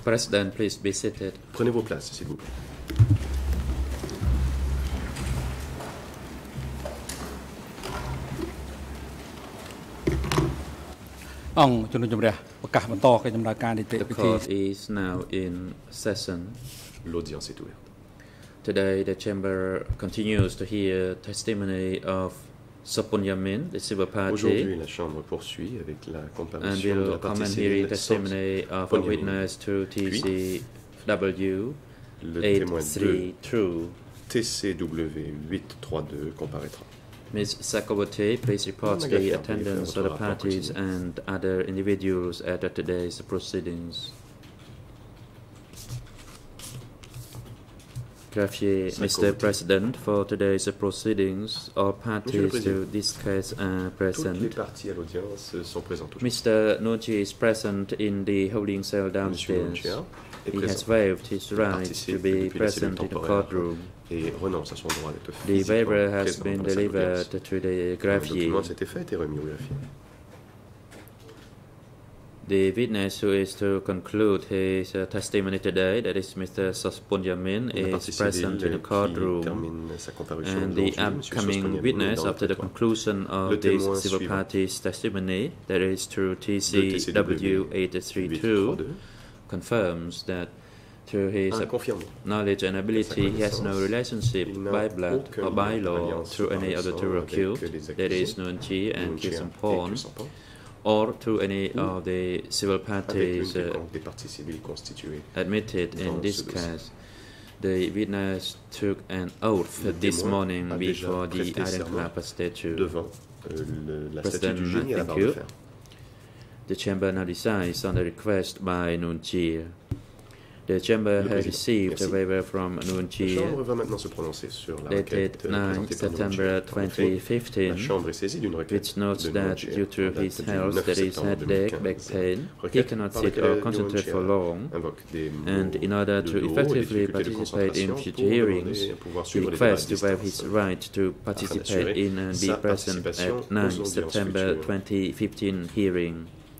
President, please be seated. Prenez vos places, s'il vous plaît. The court is now in session. L'audience est ouverte. Today, the chamber continues to hear testimony of Sopunyamin, the civil party, Aujourd'hui, la Chambre poursuit avec la and comparution de will la partie comment civile hearing testimony of a Sopunyamin. witness to TCW Le témoin 832. TCW 832 comparaîtra. Ms. Sakawate, please report Madame the Agatha, attendance veuillez of the faire votre rapport parties continu. and other individuals at today's proceedings. Graphier, Mr. Sakawate. President, for today's proceedings, all Monsieur le parties to Président, this case are Toutes les present. parties à l'audience sont présentes aujourd'hui. Mr. Noji is present in the holding cell Monsieur downstairs. Nunchia est He has présent waived his right to participe be depuis la cellule present in the temporaire courtroom. et renonce à son droit d'être The physiquement waiver has présent been pendant cette delivered audience. to the Le graphier. document de cet effet a été remis au greffier. The witness who is to conclude his testimony today, that is Mr. Sospunyamin, La is partie present civile in the qui courtroom. termine sa comparution And the aujourd'hui, M. upcoming Sospunyamin, witness, dans le after the territoire. conclusion Le of this témoin civil suivant. party's testimony, that is through TCW TCW 832, 832 confirms that through his a confirmé knowledge and ability, he has no relationship Il n'a by blood aucun or by law alliance through any par of the sang two avec accused, les that is accusés, Nunchi and Nunchia et Kisampon, Kisampon, or to any of the civil avec une parties quelconque des parties civiles constituées. admitted in dans this ce dossier. case. The witness took an oath Le this témoin morning a déjà before the prêté Iron serment Club statue. devant la statue President, du génie à la thank barre de you. fer. The chamber now decides on the request by Nunchi. The chamber Le has Président. received a Merci. waiver from La Nunchi Chambre va maintenant se prononcer sur la requête dated 9 présentée par September Nunchia. En effet, la 2015, Chambre est saisie d'une requête which notes de that Nunchia due to en date his du health, 9 that is septembre headache, back 2015. pain, he Requête cannot par sit or laquelle concentrate for Nunchia long, invoque des maux and in order de to dos et effectively difficultés de participate in concentration future pour hearings, demander à pouvoir he suivre les débats à requests to waive his distance. right to participate d'assurer in and be sa present participation at aux 9 audiences September futures. 2015 hearing.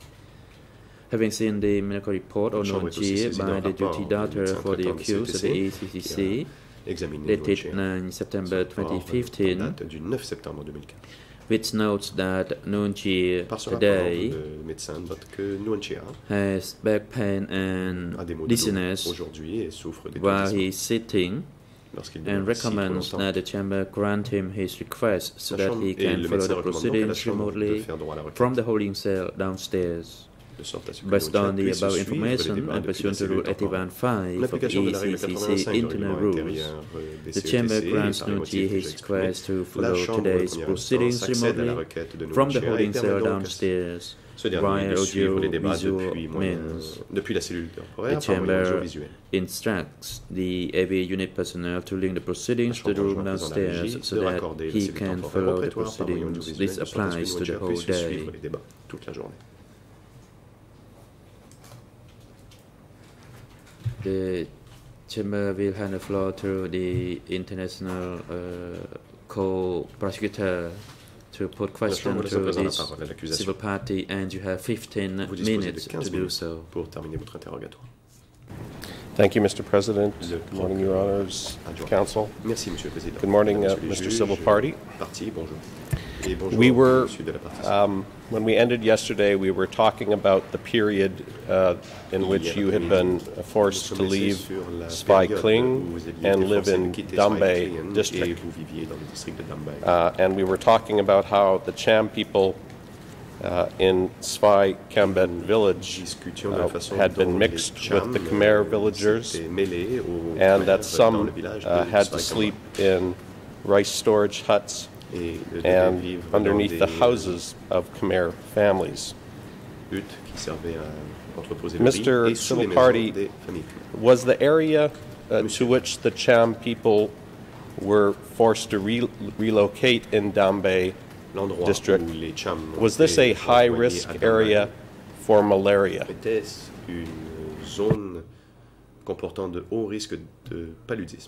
Having seen the medical report on La Chambre est aussi Nunchi saisie d'un by the rapport duty du daughter médecin for the traitant de accused of the CTC ACCC, Examiné dated Nunchia. 9 September Ce rapport 2015, date du 9 septembre 2015. which notes that Nunchi Par ce rapport, today le médecin note que Nunchia has back pain and a des maux de dos dizziness aujourd'hui et souffre while he d'étourdissement is sitting, lorsqu'il and demeure assis trop recommends longtemps. that the chamber grant him his request so La that Chambre he et can le follow médecin the recommande donc à la proceedings Chambre de remotely faire droit à la requête, from the holding cell downstairs. de sorte à ce que Based Nunchia on the puisse above suivre les information débats and depuis pursuant la to cellule Rule temporaire. 81.5 En of application de la règle ECCC 85 du internal règlement rules, intérieur des the chamber CETC et grants par les Nunchi motifs que j'ai his exprimés, request to la follow Chambre de today's première proceedings instance accède à la remotely requête de from the Nunchia et holding permet cell donc à downstairs ce dernier via de suivre les débats audio-visual depuis la cellule temporaire The par moyen chamber audiovisuel. instructs the AV unit personnel to link the proceedings to the room downstairs so that he can follow the proceedings. This applies to the whole day. suivre les débats toute la journée. The chamber will hand the floor to the international co-prosecutor to put question laisse to à présent la this parole à l'accusation. civil party, and you have 15 Vous disposez de minutes 15 to do minutes so. pour terminer votre interrogatoire. Thank you, Mr. President. Le Good morning, Your Honors, Adjoint. Counsel. Merci, Monsieur le Président. Good morning, Mesdames, Messieurs les Mr. juges, Civil Party. Parti, bonjour. Et bonjour, We were, Monsieur de la partie. when we ended yesterday, we were talking about the period in which you had been forced to leave Svay Kling and live in Dambay district. And we were talking about how the Cham people in Svay Kambet village had been mixed with the Khmer villagers, and that some had to sleep in rice storage huts and underneath the houses of Khmer families. Mr. Civil Party, was the area to which the Cham people were forced to relocate in Dambay district, was this a high-risk area for malaria? Était-ce une zone comportant de hauts risques de paludisme?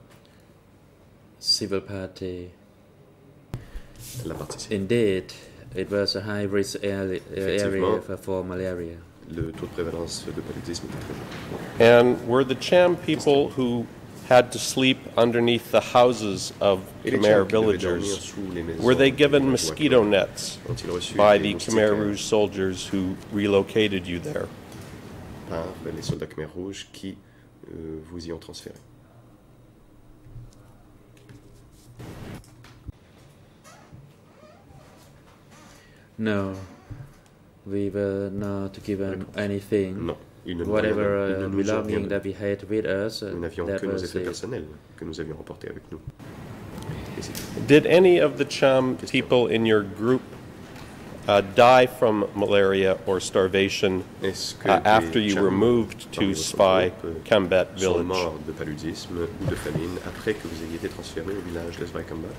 Civil party. La partie civile. Indeed, it was a high-risk area for malaria. Le taux de prévalence de paludisme était très haut. And were the Cham people who had to sleep underneath the houses of Khmer villagers, were they given mosquito nets by the Khmer Rouge soldiers who relocated you there? Par les soldats Khmer Rouge qui vous y ont transféré. No, we were not given anything. Non. Whatever belonging that we had with us, nous n'avions que nos effets personnels que nous avions emportés avec nous. Did any of the Cham people in your group die from malaria or starvation after you were moved to Svay Khambet village? Morts de paludisme ou de famine après que vous ayez été transféré au village de Svay Khambet?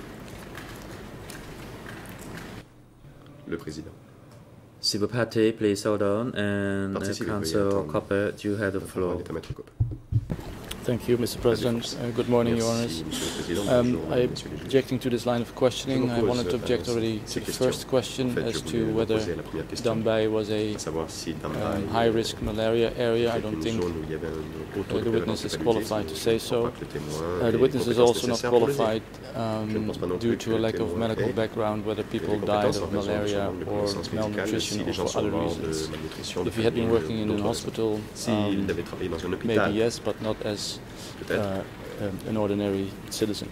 Le président. Civil Party, please hold on, and Council Copper, you have the floor. Thank you, Mr. President. Good morning, Your Honours. I'm objecting to this line of questioning. I wanted to object already to the first question as to whether Dambay was a high-risk malaria area. I don't think the witness is qualified to say so. The witness is also not qualified due to a lack of medical background, whether people died of malaria or malnutrition or for other reasons. If he had been working in a hospital, maybe yes, but not as an ordinary citizen.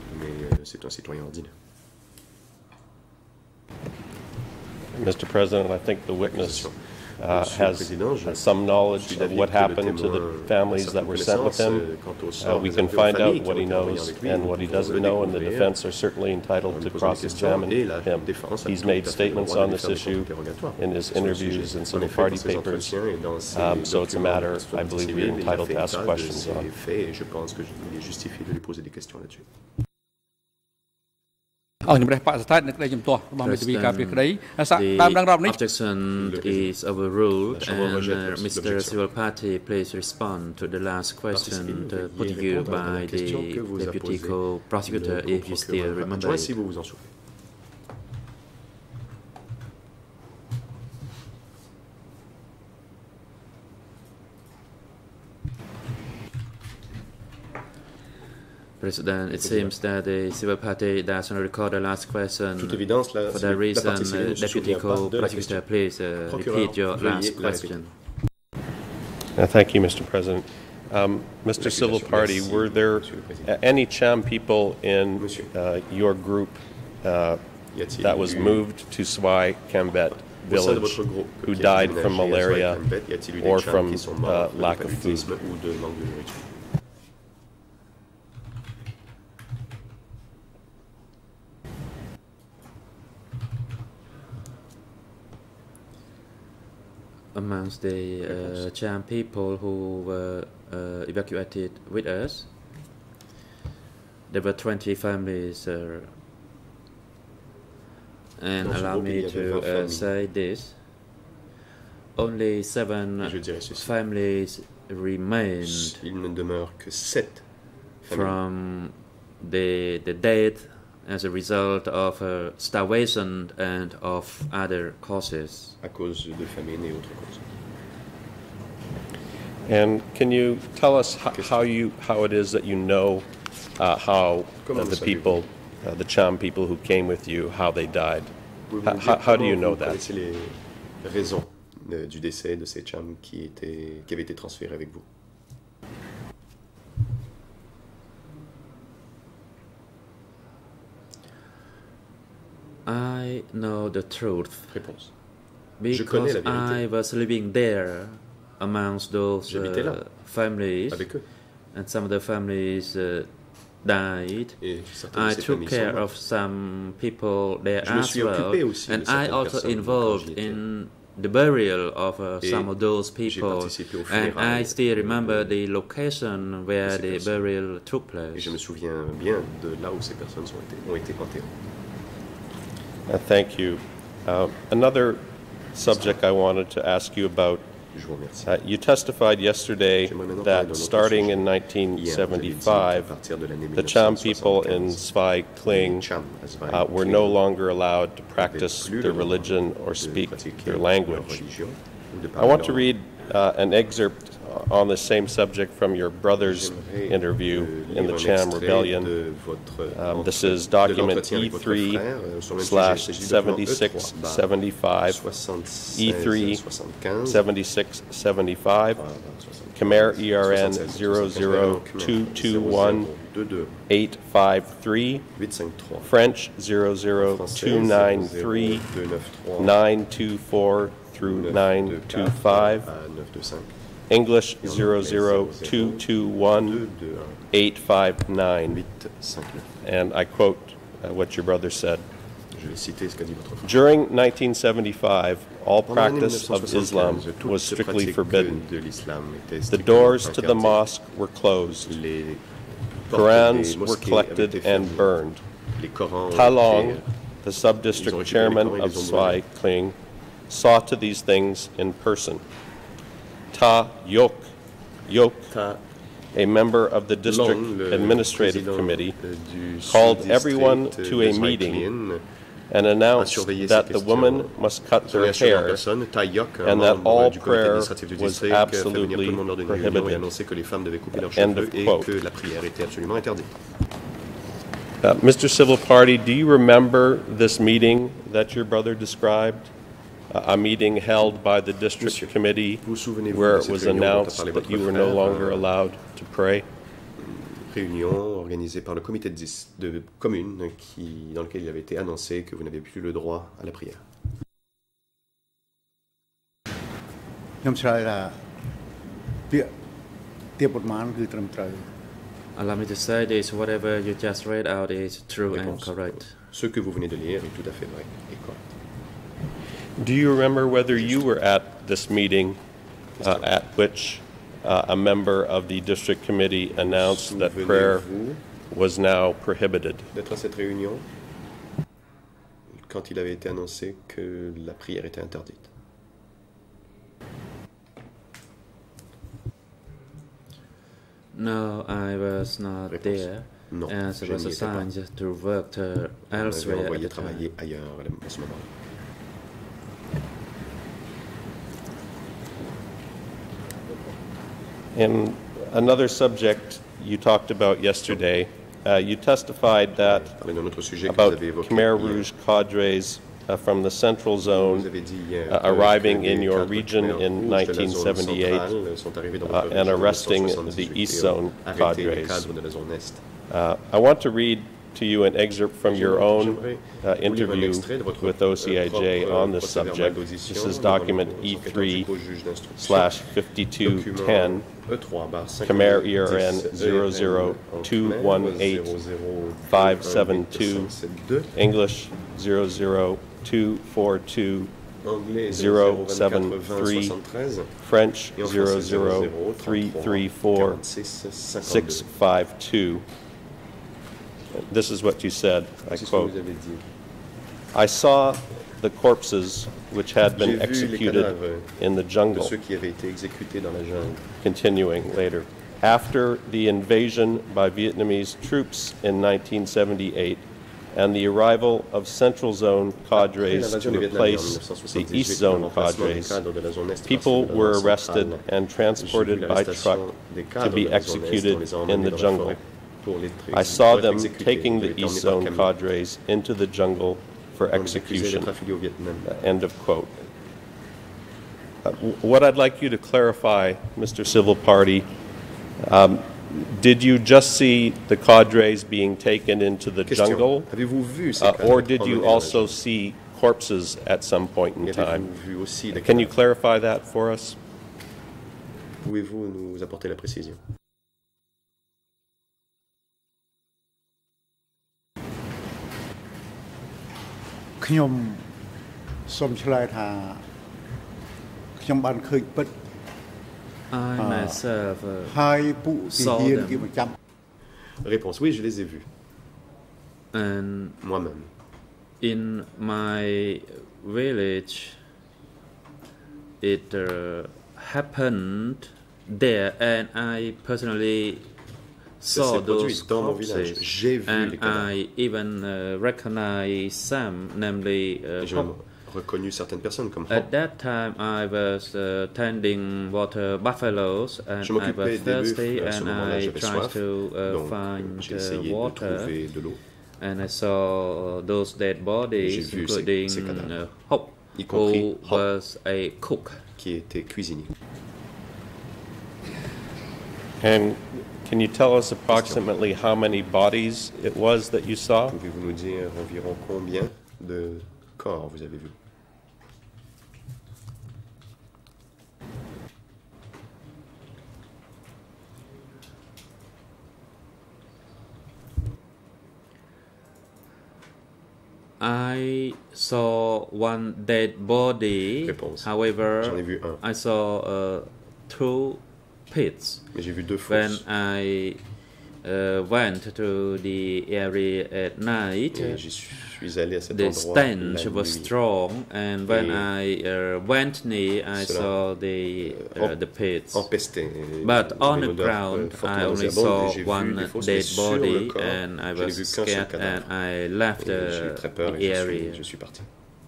Mr. President, I think the witness has some knowledge of what happened to the families that were sent with him. We can find out what he knows and what he doesn't know, and the defense are certainly entitled to cross-examine him. He's made statements on this issue in his interviews and civil party papers, so it's a matter I believe we're entitled to ask questions on. The objection is overruled, and Mr. Civil Party, please respond to the last question put to you by the Deputy Co-Prosecutor, if you still remember it. President, it seems that the Civil Party does not record the last question. For that reason, Deputy Co-Prosecutor, please repeat your last question. Thank you, Mr. President. Mr. Civil Party, were there any Cham people in your group that was moved to Svay Khambet village who died from malaria or from lack of food? Amongst the Cham people who were evacuated with us, there were 20 families, and allow me to say this: only 7 families remained from the death as a result of starvation and of other causes. And can you tell us how it is that you know how the people, the Cham people who came with you, how they died? How do you know that? Les raisons du décès de ces Cham qui avaient été transférés avec vous. I know the truth. Réponse. Because I was living there amongst those families, and some of the families died. I took care of some people there as well, and I also involved in the burial of some of those people, and I still remember the location where the burial took place. Et je me souviens bien de là où ces personnes ont été enterrées. Thank you. Another subject I wanted to ask you about You testified yesterday that starting in 1975, the Cham people in Svay Kling were no longer allowed to practice their religion or speak their language. I want to read an excerpt on the same subject from your brother's interview in the Cham Rebellion. This is document E3/7675, E3/7675, Khmer ERN 00221-853, French 00293-924-925, English 00221-859. And I quote what your brother said. During 1975, all practice of Islam was strictly forbidden. The doors to the mosque were closed. Qurans were collected and burned. Ta Long, the sub-district chairman of Svay Kling, saw to these things in person. Ta Yok, a member of the district administrative committee, called everyone to a meeting and announced that the women must cut their hair and that all prayer was absolutely prohibited. End of quote. Mr. Civil Party, do you remember this meeting that your brother described? A meeting held by the district committee where it was announced that you were no longer allowed to pray? Réunion organisée par le comité de commune dans lequel il avait été annoncé que vous n'avez plus le droit à la prière. Allow me to say this, whatever you just read out is true and correct. Ce que vous venez de lire est tout à fait vrai et correct. Do you remember whether you were at this meeting at which a member of the district committee announced that prayer was now prohibited? D'être à cette réunion quand il avait été annoncé que la prière était interdite. No, I was not there. Non, as I was assigned to work elsewhere. Envoyé travailler ailleurs à ce moment-là. In another subject you talked about yesterday, you testified that about Khmer Rouge cadres from the Central Zone arriving in your region in 1978 and arresting the East Zone cadres. I want to read to you an excerpt from your own interview with OCIJ on this subject. This is document E3/5210, Khmer ERN 00218-572, English 00242-073, French 00334-652. This is what you said, I quote, "I saw the corpses which had been executed in the jungle." Continuing later, after the invasion by Vietnamese troops in 1978 and the arrival of Central Zone cadres to replace the East Zone cadres, people were arrested and transported by truck to be executed in the jungle. I saw them taking the East Zone cadres into the jungle for execution. End of quote. What I'd like you to clarify, Mr. Civil Party, did you just see the cadres being taken into the jungle, or did you also see corpses at some point in time? Can you clarify that for us? Pouvez-vous nous apporter la précision? I myself saw them. Réponse, oui, je les ai vus. And moi-même. In my village, it happened there, and I personally saw those corpses, and I even recognized some, namely reconnu certaines personnes comme At that time, I was tending water buffaloes, and I was thirsty, and I tried to find water, and I saw those dead bodies, including Hop, who was a cook. Qui était cuisinier. And can you tell us approximately how many bodies it was that you saw? Pouvez-vous nous dire environ combien de corps vous avez vu? I saw one dead body. Réponse. However, J'en ai vu un. I saw two pits. Mais j'ai vu deux When fosses. I went to the area at night, Et j'y suis allé à cet the endroit stench la was nuit. strong, and when I went near, I saw the pits. Empesté. But on the Une odeur ground, I fortement only nauséabonde, saw et j'ai vu one des fosses, dead mais sur le body, corps, and I je n'ai was vu qu'un seul scared, cadavre. and I left Et j'ai eu très peur the et area. je suis parti.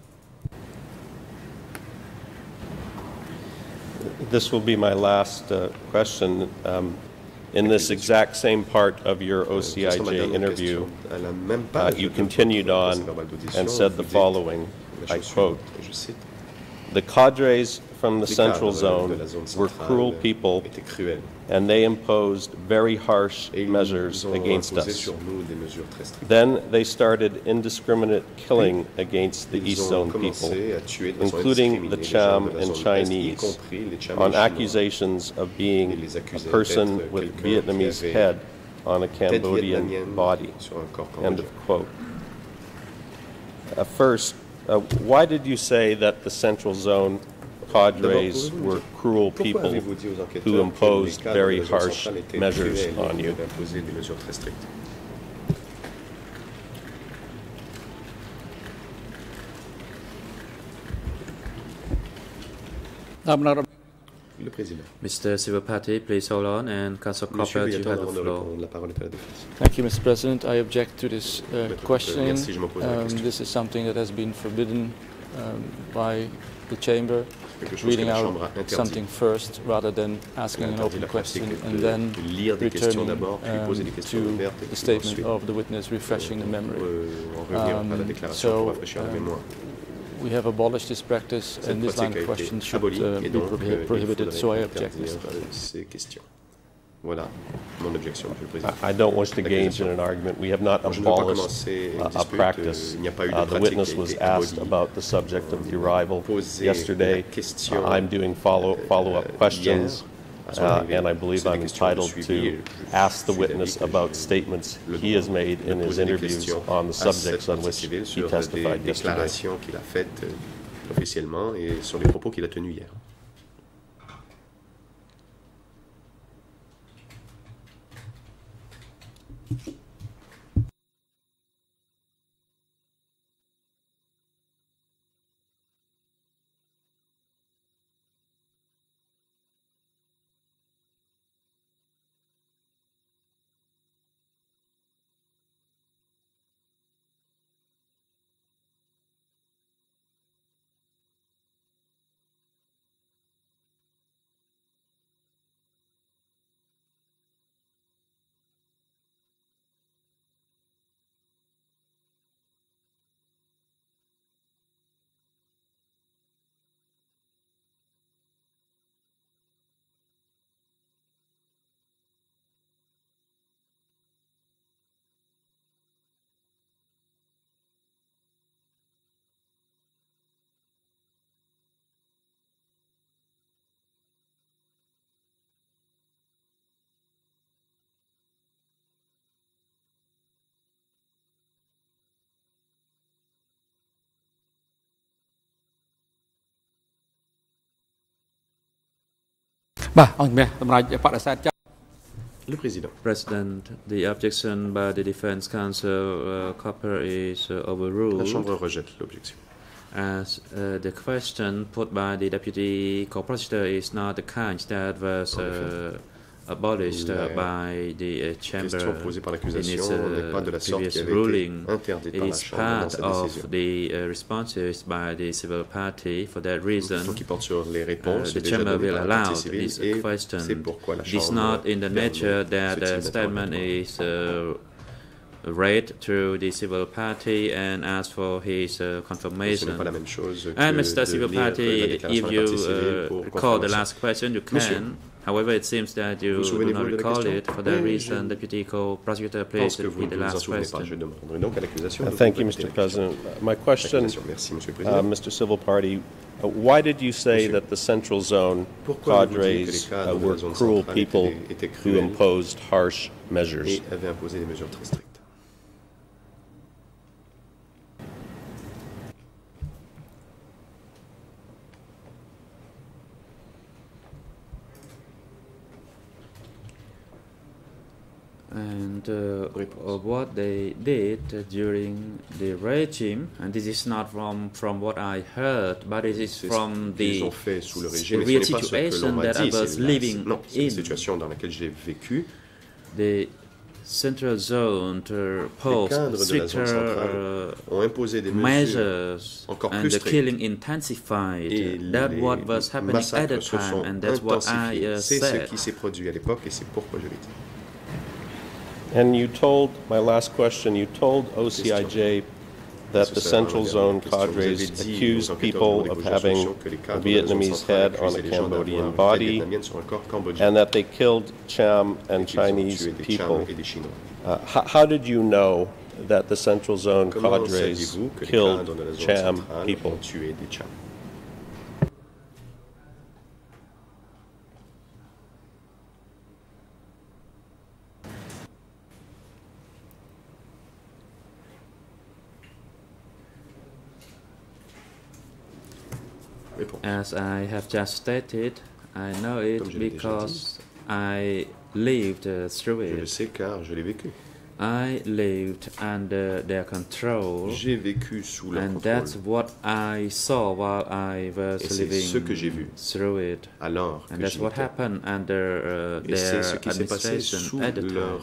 This will be my last question. In this exact same part of your OCIJ interview, you continued on and said the following, I quote, "The cadres from the Central Zone were cruel people, and they imposed very harsh measures against us. Then they started indiscriminate killing against the East Zone people, including the Cham and Chinese, on accusations of being a person with Vietnamese head on a Cambodian body." End of quote. First, why did you say that the Central Zone cadres were cruel people who imposed very harsh measures on you? Le président. Mr. Sivapati, please hold on, and Councillor Coppert, you have the floor. La parole est à la défense. Thank you, Mr. President. I object to this questioning. Merci, je m'oppose à la question. This is something that has been forbidden by the Chamber. Reading out something first rather than asking an open question and then returning to the statement of the witness, refreshing the memory. We have abolished this practice, and this line of questions should be prohibited, so I object, Mr. President. Voilà mon objection, Monsieur le Président. I don't wish to engage in an argument. We have not abolished a practice. The witness was asked about the subject of the arrival yesterday. I'm doing follow-up questions, and I believe I'm entitled to ask the witness about statements he has made in his interviews on the subjects on which he testified yesterday. Qu'il a faites officiellement et sur les propos qu'il a tenus hier. Le Président. President, the objection by the Defense Counsel Copper is overruled. La Chambre rejette l'objection. as the question put by the deputy co-prosecutor is not the kind that was abolished by the chamber in its previous ruling. It is part of the responses by the civil party. For that reason, the chamber will allow this question. It is not in the nature that the statement is read through the civil party and ask for his confirmation. And Mr. Civil Party, if you recall the last question, you can. However, it seems that you do not recall it. For that reason, Deputy Co-Prosecutor, please repeat the last question. Thank you, Mr. President. My question, Mr. Civil Party, why did you say that the Central Zone cadres were cruel people who imposed harsh measures? And what they did during the regime, and this is not from what I heard, but it is from the real situation that I was living in. The Central Zone posed stricter measures, and the killing intensified. That's what was happening at the time, and that's what I said. And you told, my last question, you told OCIJ that the Central Zone cadres accused people of having a Vietnamese head on a Cambodian body and that they killed Cham and Chinese people. How did you know that the Central Zone cadres killed Cham people? As I have just stated, I know it because I lived through it. I lived under their control, and that's what I saw while I was living through it. And that's what happened under their administration at the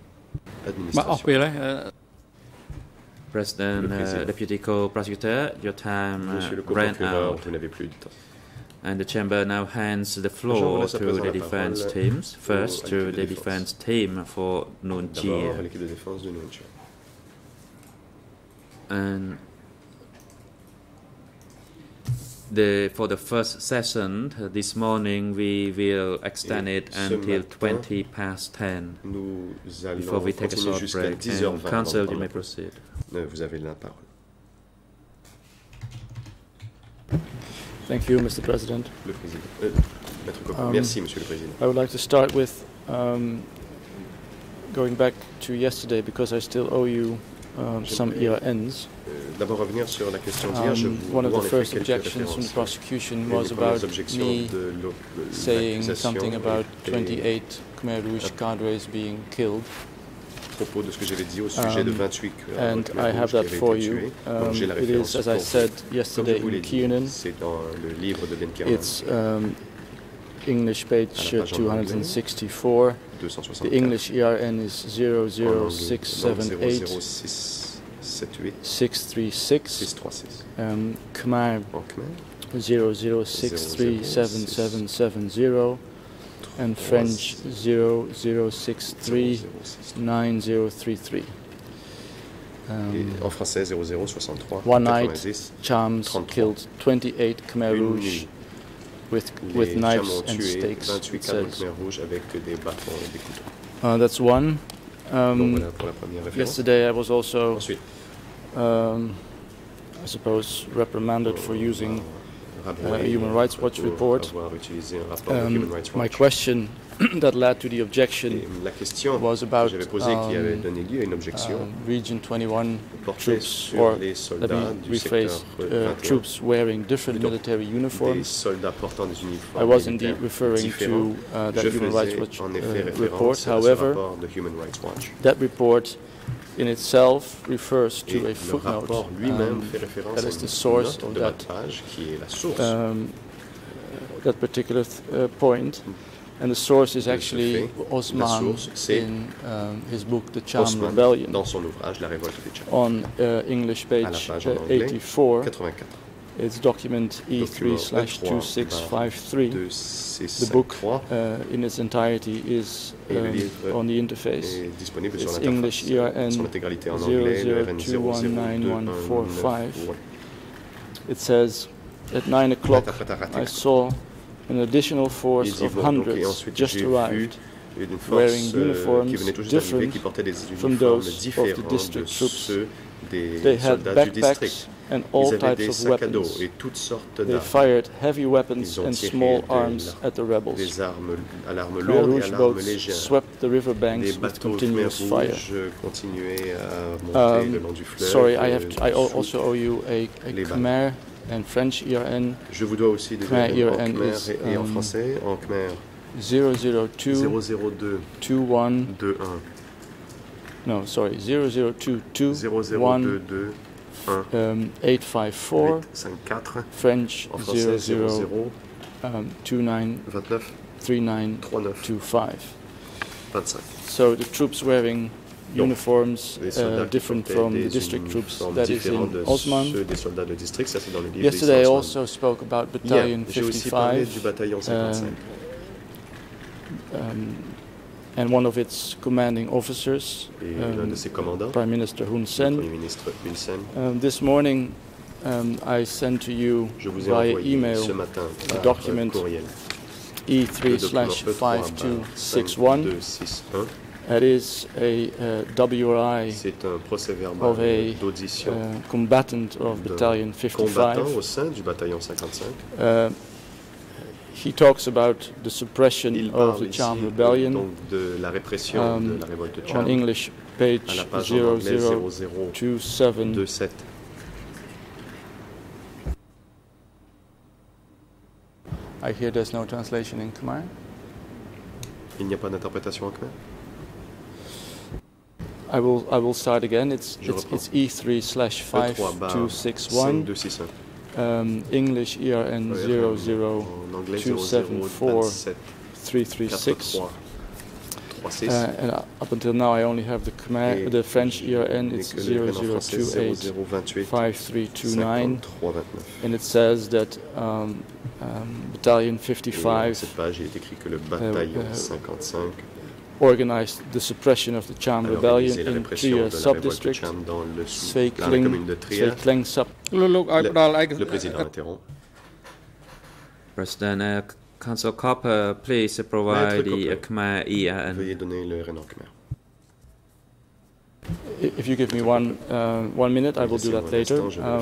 time. President, Deputy Co-Prosecutor, your time ran out. And the chamber now hands the floor to the defense teams. First to the defense team for Nuon Chea. And for the first session this morning, we will extend it until 20 past 10 before we take a short break. And Counsel, you may proceed. Vous avez la parole. Thank you, Mr. President. Merci, Monsieur le Président. I would like to start with going back to yesterday because I still owe you some ERNs. D'abord revenir sur la question d'hier. One of the first objections from the prosecution was about me saying something about 28 Khmer Rouge cadres being killed. Propos de ce que j'avais dit au sujet de 28 and I have that for you. It is, as I said yesterday in Kiernan, it's English page 264. The English ERN is 00678 636. Khmer 0063770. And French 00639033. En français 0063. One night, Chams killed 28 Khmer Rouge with knives and stakes. It says. That's one. Yesterday I was also, I suppose, reprimanded for using a Human Rights Watch report. My question that led to the objection was about Region 21 troops, or let me rephrase, troops wearing different military uniforms. I was indeed referring to that Human Rights Watch report. However, that report in itself refers to a footnote that is the source of that particular point. And the source is actually Osman in his book The Cham Rebellion. On English page 84, it's document E3/2653. The book in its entirety is on the interface. It's English ERN 00219145. It says, at 9 o'clock I saw an additional force of hundreds just arrived, wearing uniforms different from those of the district troops. They had backpacks and all types of weapons. They fired heavy weapons and small arms at the rebels. Khmer Rouge boats swept the riverbanks with continuous fire. Sorry, I also owe you a Khmer and French ERN. Je vous dois aussi des ERN en Khmer et en français. En Khmer 002 002 21 21. No, sorry, 0022 0022 854. 854. French en français 00 29 29 39 39 25. 25. So the troops wearing uniforms different from the district troops, that is in Osman. Yesterday I also spoke about Battalion 55 and one of its commanding officers, Prime Minister Hun Sen. This morning I sent to you via email a document E3/5261. That is a WRI of a combatant of Battalion 55. He talks about the suppression of the Cham Rebellion on English page 0027. I hear there's no translation in Khmer. Il n'y a pas d'interprétation en Khmer. I will start again. It's E3/5261. English ERN 00274-336. And up until now, I only have the French ERN. It's 0028-5329, and it says that Battalion 55 organized the suppression of the Cham Rebellion in 3 sub-districts. Svay Kleng sub. Le président interrompt. President, Council Copper, please provide the Khmer ERN. Veuillez donner le RN en Khmer. If you give me one minute, I will do that later.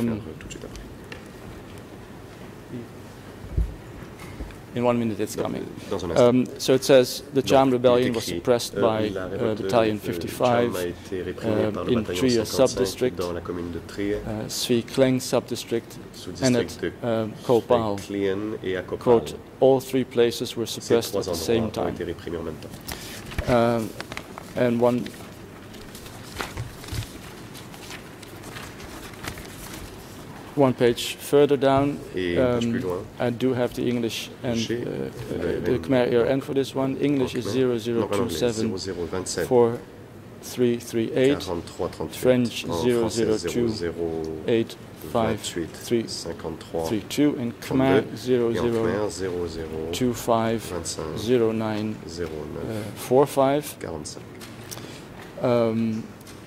In 1 minute it's coming. So it says the Cham Rebellion was suppressed by Battalion 55 in Trier sub-district, Svay Kleng sub-district, and at Kopal. Quote, all 3 places were suppressed at the same time. And one page further down, I do have the English and the Khmer ERN for this one. English is 0027-4338, French 002-85332, and Khmer 00250945.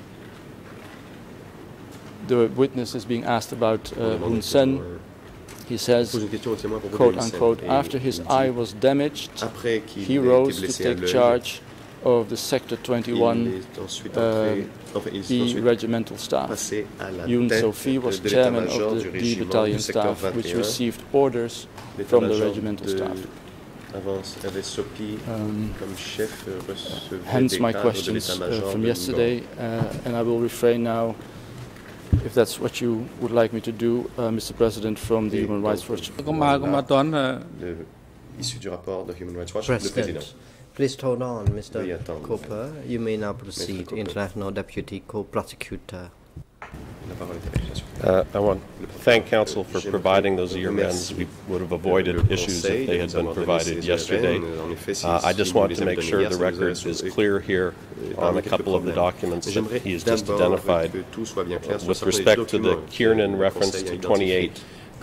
The witness is being asked about Hun Sen. He says, quote unquote, after his eye was damaged, he rose to take charge of the Sector 21 E regimental staff. Yoon So-Phi was chairman of the D battalion staff, which received orders from the regimental staff. Hence my questions from yesterday, and I will refrain now, if that's what you would like me to do, Mr. President, from the Human Rights Watch. Issu du rapport de Human Rights Watch, le président. Please hold on, Mr. Cooper. You may now proceed, International Deputy Co-Prosecutor. I want to thank counsel for providing those year-ends. We would have avoided issues if they had been provided yesterday. I just want to make sure the record is clear here on a couple of the documents that he has just identified. With respect to the Kiernan reference to 28,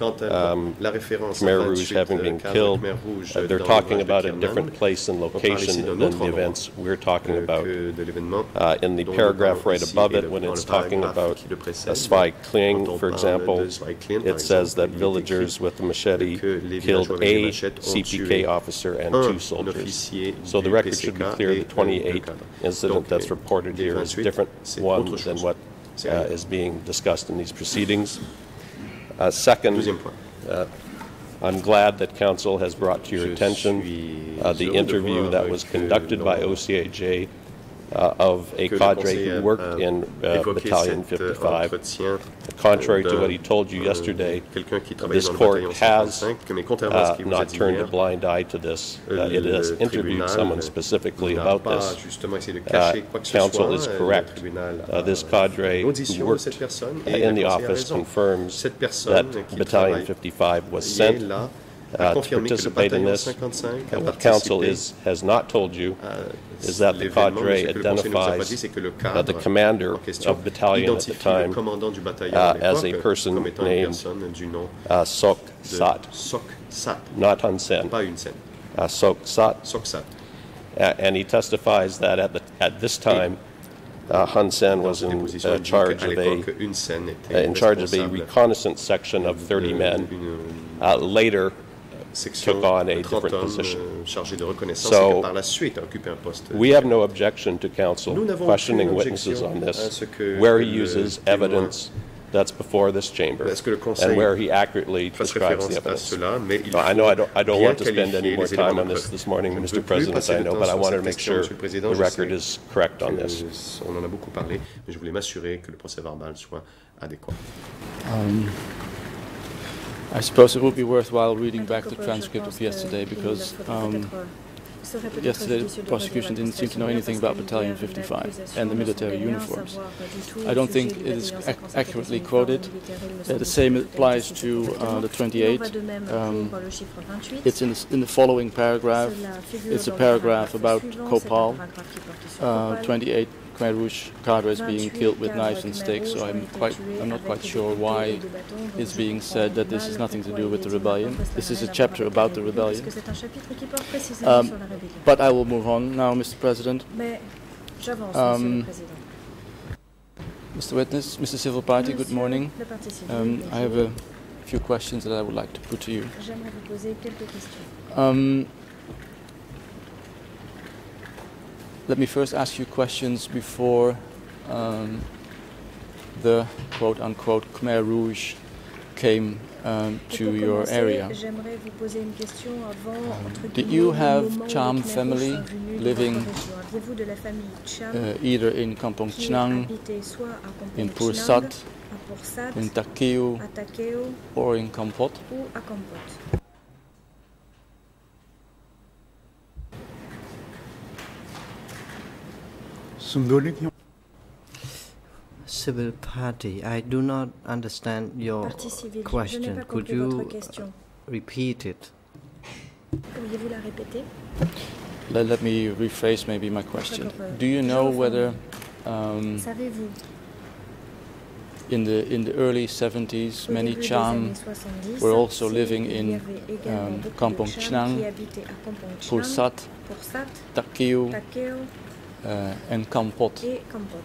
Khmer Rouge having been killed, they're talking about a different place and location than the events we're talking about. In the paragraph right above it, when it's talking about Svai Kling, for example, it says that villagers with a machete killed a CPK officer and 2 soldiers. So the record should be clear. The 28 incident that's reported here is a different one than what is being discussed in these proceedings. Second, I'm glad that counsel has brought to your attention the interview that was conducted by OCAJ of a cadre who worked in Battalion 55. Contrary to what he told you yesterday, this court has not turned a blind eye to this. It has interviewed someone specifically about this. Counsel is correct. This cadre who worked in the office confirms that Battalion 55 was sent to participate in this. What counsel has not told you is that the cadre identifies the commander of battalion at the time as a person named Sok Sat, not Hun Sen. Sok Sat. And he testifies that at this time Hun Sen was in charge of a reconnaissance section of 30 men. Later, took on a different position. So we have no objection to counsel questioning witnesses on this, where he uses evidence that's before this chamber and where he accurately describes the evidence. I know I don't want to spend any more time on this morning, Mr. President, I know, but I wanted to make sure the record is correct on this. I suppose it would be worthwhile reading back the transcript of yesterday, because yesterday the prosecution didn't seem to know anything about Battalion 55 and the military uniforms. I don't think it is accurately quoted. The same applies to the 28. It's in the following paragraph. It's a paragraph about Kopal. 28 Khmer Rouge cadres being killed with knives and stakes, so I'm not quite sure why it's being said that this has nothing to do with the rebellion. This is a chapter about the rebellion. But I will move on now, Mr. President. Mr. Witness, Mr. Civil Party, good morning. I have a few questions that I would like to put to you. Let me first ask you questions before the quote-unquote Khmer Rouge came to your area. Did you have Cham family living either in Kampong Chnang, in Pursat, in Takeo, or in Kampot? Civil Party, I do not understand your question. Could you repeat it? Let me rephrase maybe my question. Do you know whether in the early 70s many Cham were also living in Kampong Chnang, Pursat, Takeo, and Kampot?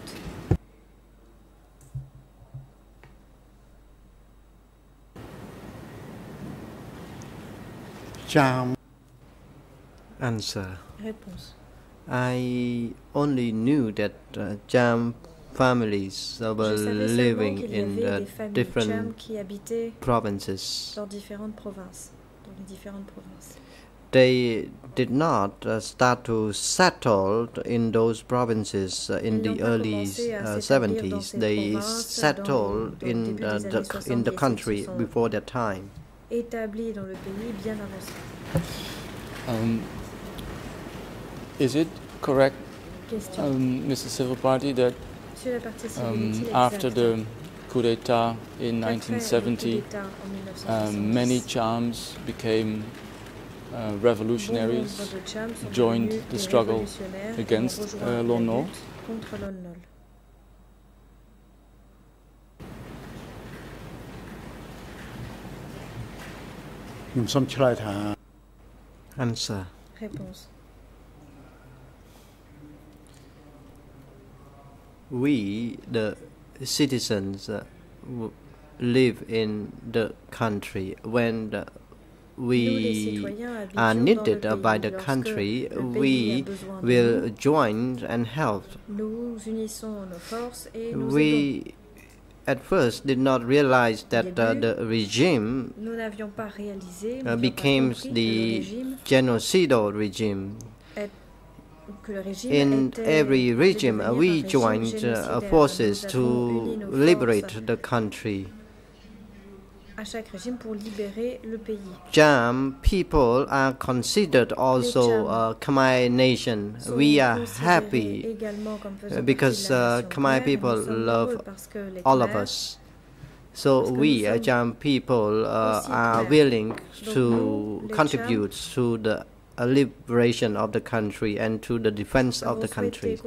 Cham. Answer. Réponse. I only knew that Cham families were living in different provinces. They did not start to settle in those provinces in the early 70s. They settled in the country before that time. Is it correct, Mr. Civil Party, that after the coup d'etat in 1970, many Chams became revolutionaries, joined the struggle against Lon Nol? Answer. Réponse. We, the citizens, live in the country. When we are needed by the country, we will join and help. We at first did not realize that the regime became the genocidal regime. In every regime, we joined forces to liberate the country. Cham people are considered also a Khmer nation. We are happy because Khmer people love all of us. So we, Cham people, are willing to contribute to the liberation of the country and to the defense of the country.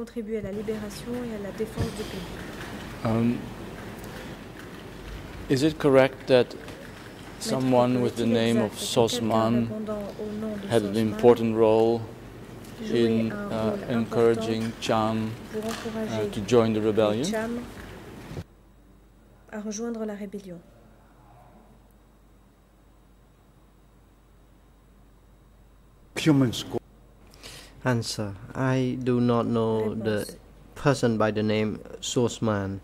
Is it correct that someone with the name of Sosman had an important role in encouraging Cham to join the rebellion? Answer. I do not know the person by the name Sosman.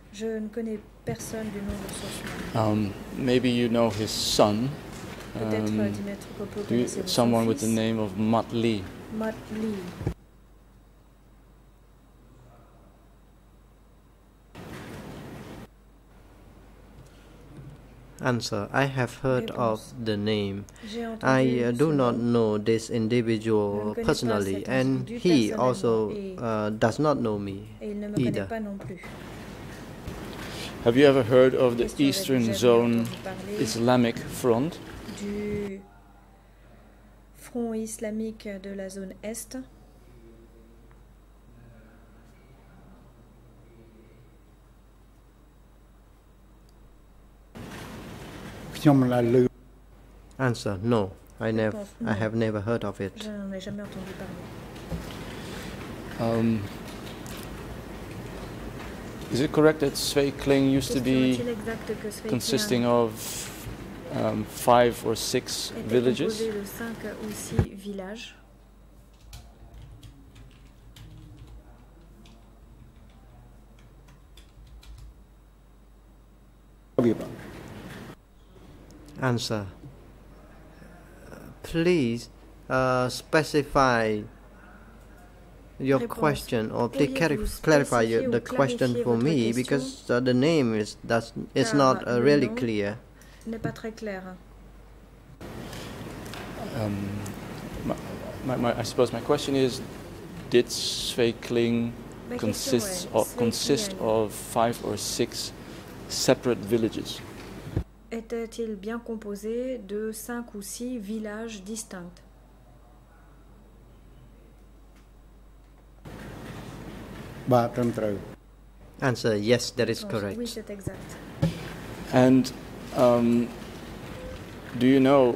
Maybe you know his son, someone with the name of Matli. Answer. I have heard of the name. I do not know this individual personally, and he also does not know me either. Have you ever heard of the Eastern Zone Islamic Front? Du Front islamique de la zone Est. Answer. No, I have never heard of it. Je n'en ai jamais entendu parler. Is it correct that Svay Kling used to be consisting of 5 or 6 villages? Answer. Please specify your question, or please clarify the question for me, because the name is not really clear. I suppose my question is, did Svay Kling consist of 5 or 6 separate villages? Était-il bien composé de 5 ou 6 villages distincts? Answer. Yes, that is correct. Oui, c'est exact. And do you know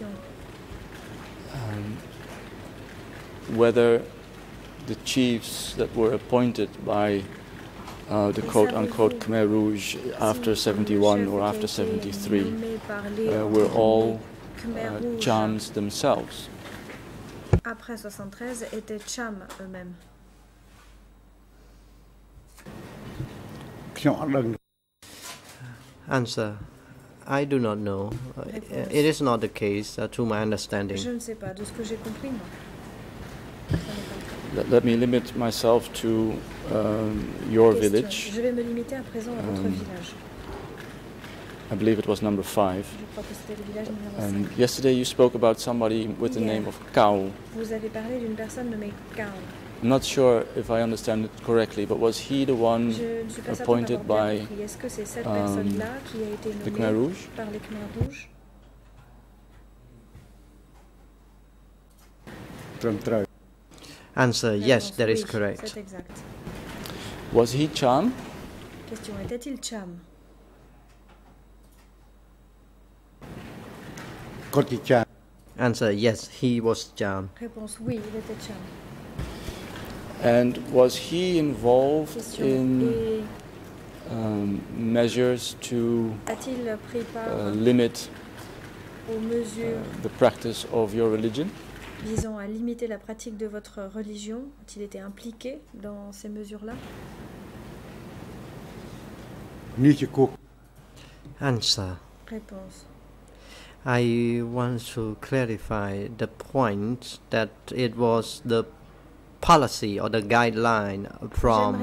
whether the chiefs that were appointed by the quote-unquote Khmer Rouge after 71 or after 73 were all Chams themselves? Après 73 étaient Cham eux-mêmes. Answer. I do not know. It is not the case, to my understanding. Je ne sais pas, de ce que j'ai compris, non. Let me limit myself to your village. Je vais me limiter à présent à votre village. I believe it was number 5. Je crois que c'était le village numéro 5. Yesterday you spoke about somebody with the name of Kao. Vous avez parlé d'une personne nommée Kao. I'm not sure if I understand it correctly, but was he the one appointed by the Khmer Rouge? Answer, yes, that is correct. Was he Cham? Question, était-il Cham? Answer, yes, he was Cham. Réponse, oui, il était Cham. And was he involved in measures to limit the practice of your religion? Visant à limiter la pratique de votre religion, a-t-il été impliqué dans ces mesures-là? Answer. Réponse. I want to clarify the point that it was the policy or the guideline from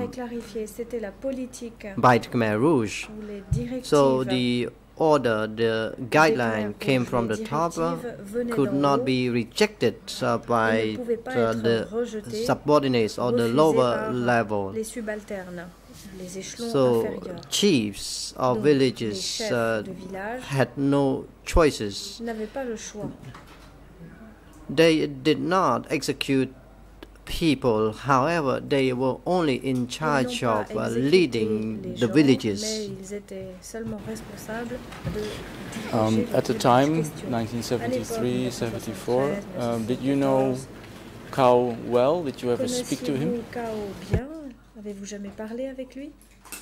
by the Khmer Rouge. So the order, the guideline came from the top, could not be rejected by the subordinates or the lower level. So chiefs of villages had no choices. They did not execute people, however, they were only in charge of leading the villages. At the time, 1973-74, did you know Cao well? Did you ever speak to him? Avez-vous jamais parlé avec lui?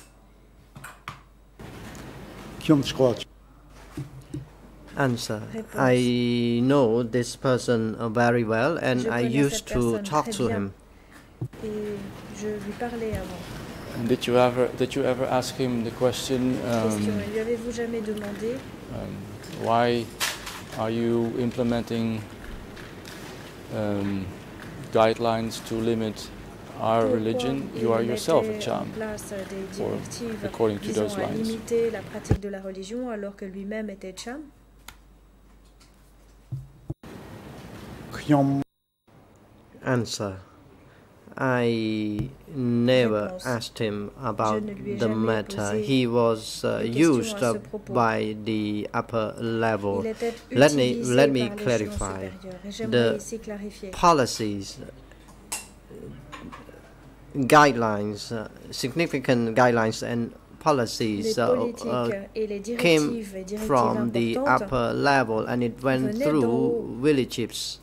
Answer. I know this person very well and I used to talk to him. Et je lui parlais avant. And did you ever ask him the question, lui avez-vous jamais demandé why are you implementing guidelines to limit our religion? You are yourself a Cham, or according to those lines. Limiter la pratique de la religion alors que lui-même était Cham? Answer. I never asked him about the matter. He was used by the upper level. Let me clarify. The policies, guidelines, significant guidelines and policies came from the upper level and it went through villages.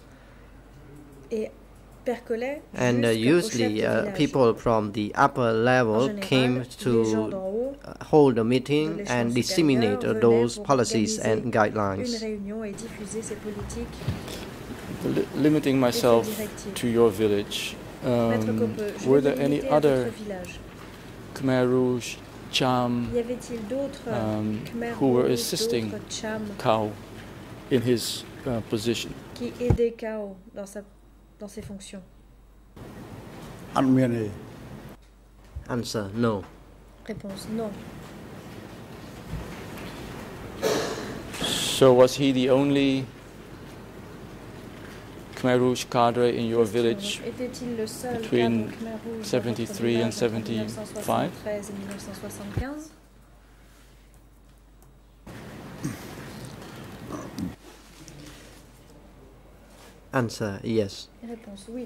And usually people from the upper level came to hold a meeting and disseminate those policies and guidelines. Limiting myself to your village, were there any other Khmer Rouge, Cham, who were assisting Cao in his position? Qui aidait Cao dans ses fonctions? Answer, no. Réponse, non. So was he the only Khmer Rouge cadre in your village between 73 and 75? Answer, yes. Réponse, oui.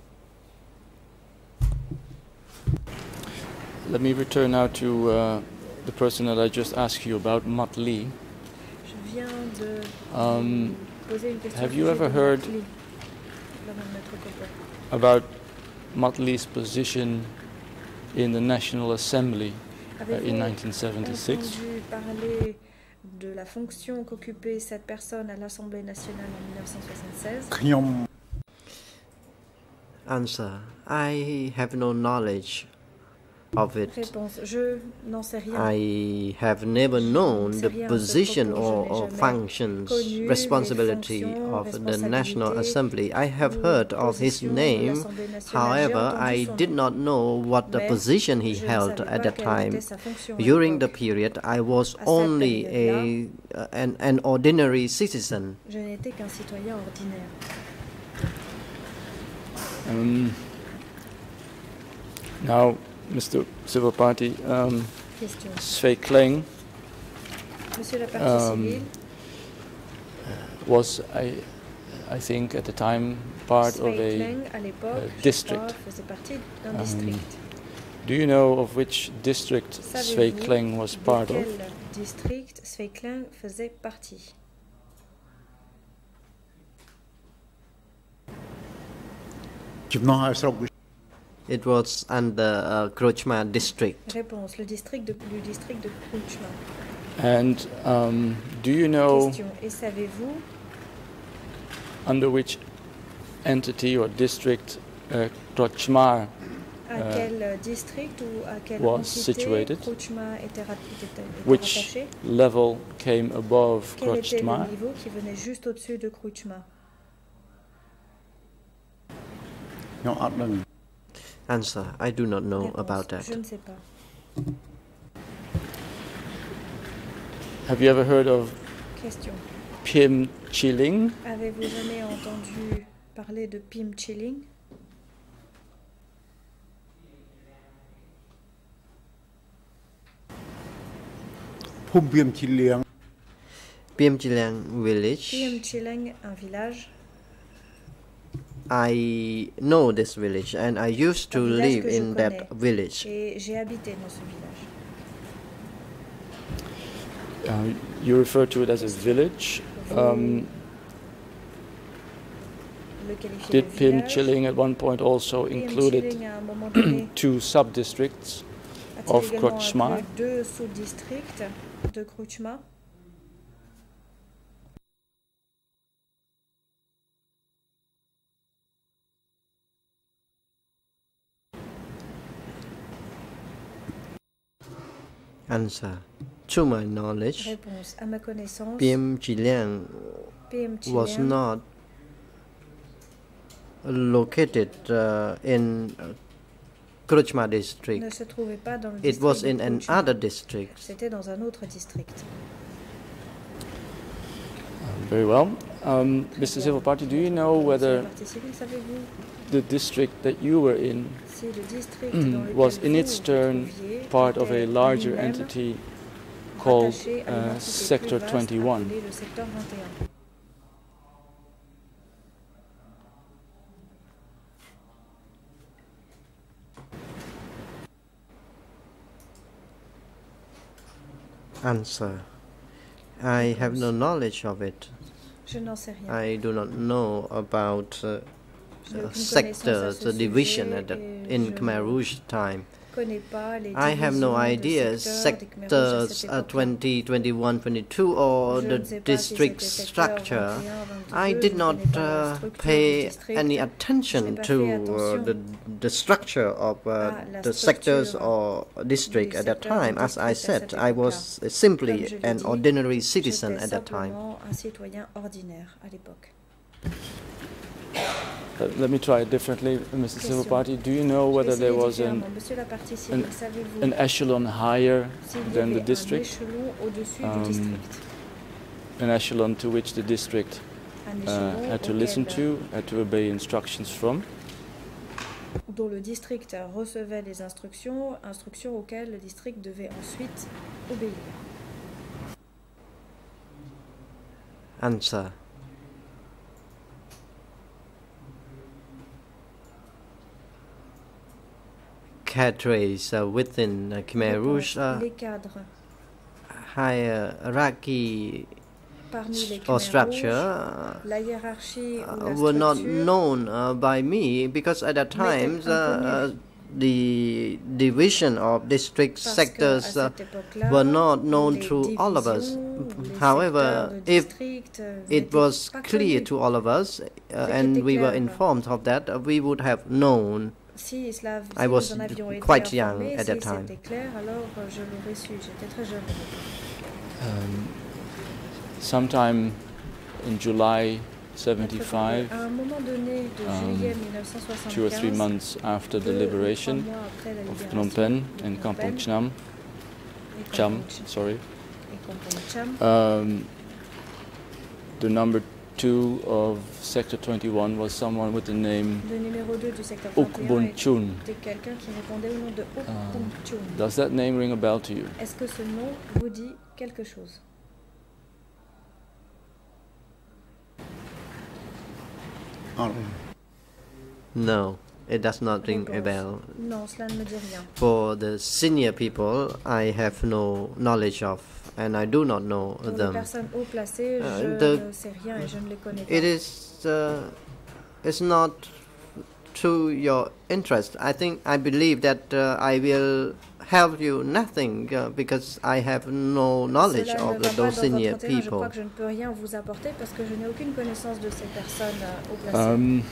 Let me return now to the person that I just asked you about, Mat Lee. Have you ever heard about Mat Lee's position in the National Assembly in 1976? De la fonction qu'occupait cette personne à l'Assemblée nationale en 1976? Answer. I have no knowledge of it. Réponse. Je n'en sais rien. I have never known the position or functions, responsibility of the National Assembly. I have heard of his name, however, I did not know what the position he held at that time. During the period, I was only an ordinary citizen. Je n'étais qu'un citoyen ordinaire. Now, Mr. Civil Party, Svay Kleng was, I think, at the time part of a district. Do you know of which district Svay Kleng was part of? District Svay Kleng faisait partie? It was under Kruchma district. Réponse, le district de Kruchma. And do you know Question, et savez-vous under which entity or district Kruchma quel district ou à quelle was entité situated? Kruchma était Which rattaché? level came above Quel était le Kruchma? niveau qui venait juste au-dessus de Kruchma? Answer, I do not know Réponse, about that. je ne sais pas. Have you ever heard of Question. Phim Chiling? Avez-vous jamais entendu parler de Phim Chiling? Phim Chiliang village. Phim Chiling, un village. I know this village and I used to live in that village. Et j'ai habité dans ce village. You refer to it as a village. Did Phim Chiling at one point also included two sub-districts of Kruchma? Deux sous-districts de Kruchma. Answer, to my knowledge, Réponse, à ma connaissance, Phim Chiliang was not located in Kruchma district. Ne se trouvait pas dans le It district was de in Kruchma. another district. C'était dans un autre district. Very well. Mr. Civil Party, do you know whether the district that you were in was in its turn part of a larger entity called Sector 21? Answer, I have no knowledge of it. Je n'en sais rien. I do not know about sectors, the division in Khmer Rouge time. I have no idea sectors 20, 21, 22 or the district structure. I did not pay any attention to the structure of the sectors or district at that time. As I said, I was simply an ordinary citizen at that time. Let me try it differently, Mr. Civil Party. Do you know whether there was an echelon higher than the district? An echelon to which the district had to listen to, had to obey instructions from? Dont le district recevait des instructions auxquelles le district devait ensuite obéir. Answer, cadres within Khmer Rouge hierarchy or structure were not known by me, because at that time the division of district sectors were not known to all of us. However, if it was clear to all of us and we were informed of that, we would have known. I was quite young at that time. Sometime in July 75, 2 or 3 months after the liberation of Phnom Penh and Kampong Cham, the number 2 of Sector 21 was someone with the name Le numéro 2 du secteur Ok 21 Bun Chun. était quelqu'un qui répondait au nom de Ok Bun Chun. Does that name ring a bell to you? Est-ce que ce nom vous dit quelque chose? No, it does not ring a bell. Non, cela ne me dit rien. For the senior people, I have no knowledge of, and I do not know Pour les them. personnes haut placées, je ne sais rien et je ne les connais pas. It is, it's not to your interest. I believe that I will help you nothing because I have no knowledge Cela of ne va pas those dans senior votre terrain. Je people. crois que je ne peux rien vous apporter parce que je n'ai aucune connaissance de ces personnes haut placées.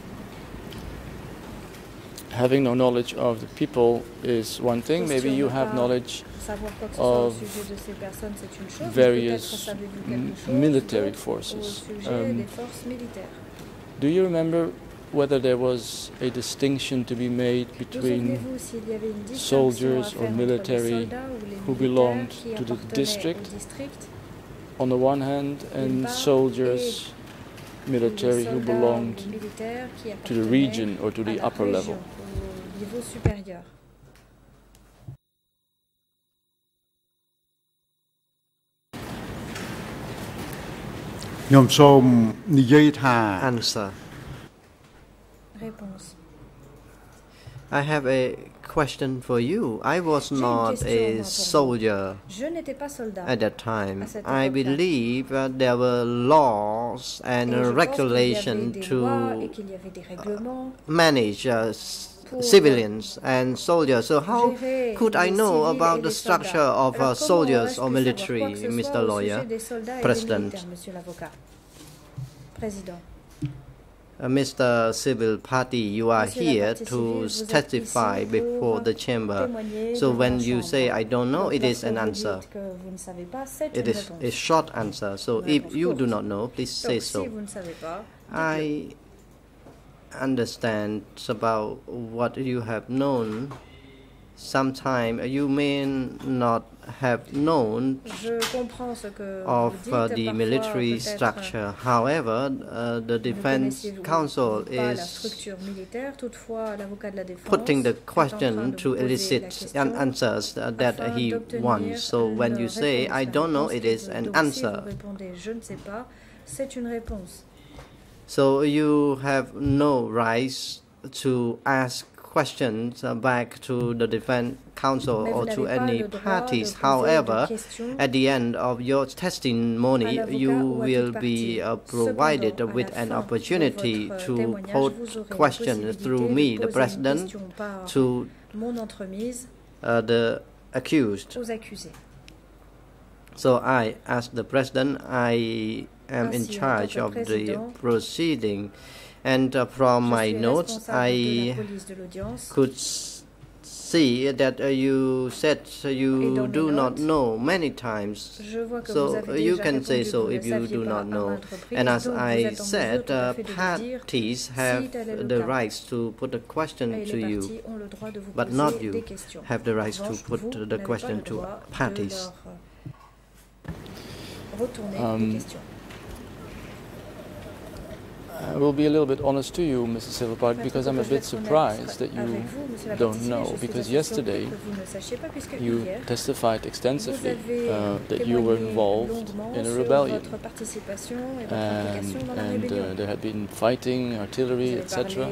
Having no knowledge of the people is one thing. Maybe you have knowledge Savoir quoi que ce soit au of sujet de ces personnes, c'est une chose. various Peut-être savez-vous quelque chose military d'autre forces. au sujet des forces militaires. Do you remember whether there was a distinction to be made Vous between souvenez-vous s'il y avait une distinction soldiers à faire or entre military les soldats ou les who militaires belonged qui to the appartenaient district au district on the one hand and part, soldiers, military who soldats belonged ou militaires qui to the appartenaient region or to à the la upper région, level? au niveau supérieur. Answer. Réponse. I have a question for you. I was J'ai une not question, a moi, pour vous. soldier Je n'étais pas soldat. at that time. À cette I époque-là. believe there were laws Et and je pense qu'il y avait regulations des lois et to qu'il y avait des règlements manage pour civilians and soldiers. So how gérer could I les know civils et about les the soldats. structure of Alors, comment soldiers aurais-je or pu military, savoir quoi que ce Mr. soit au Lawyer? sujet des soldats et des President. militaires, monsieur l'avocat? Président. Mr. Civil Party, you are Monsieur la here partie to civile, vous êtes testify ici before pour the chamber. témoigner So devant when la you chambre. say I don't know, Donc, it is lorsque an vous answer. dites que vous ne savez pas, c'est It une is réponse. a short answer. So Une if réponse you do courte. not know, please say Donc, so. si vous ne savez pas, I understand about what you have known. Sometime you may not have known je comprends ce que of vous dites. the Parfois, military peut-être, structure. However, the ne Defense connaissez-vous Council pas la is structure militaire. Toutefois, l'avocat de la défense putting the est en train question de to vous poser la elicit question answers that afin he d'obtenir wants. So when une you say réponse. I La don't know, réponse it qu'il is veut. an Donc, si answer. vous répondez je ne sais pas, c'est une réponse. So you have no rights to ask questions back to the Defense Council Mais or vous to n'avez pas any le droit de parties. poser However, de questions at the end of your testimony, à you l'avocat ou à will toute be partie. provided Cependant, à with la an fin de opportunity votre to témoignage, put vous aurez la questions possibilité through de me, the poser une President, question par to mon entremise the accused. aux accusés. So I, as the President, I am in Ainsi, en charge tant of que the président, proceeding, and from Je my suis notes, responsable de I la police de l'audience. could see that you said Et you dans do mes not notes, know many times. Je vois que vous So avez you déjà can répondu say que so vous ne if you saviez do pas not à know. maintes reprises. And as Donc, vous I êtes en mesure said, tout à fait de dire parties have tel est le the cas. rights to put a question Et to les you, parties ont le droit de vous but poser not des you questions. have the En rights to revanche, put vous the n'avez pas question le to droit de parties. leur retourner des questions. I will be a little bit honest to you, Mr. Civil Party, because I'm a bit surprised that you don't know. Because yesterday you testified extensively that you were involved in a rebellion, and there had been fighting, artillery, etc.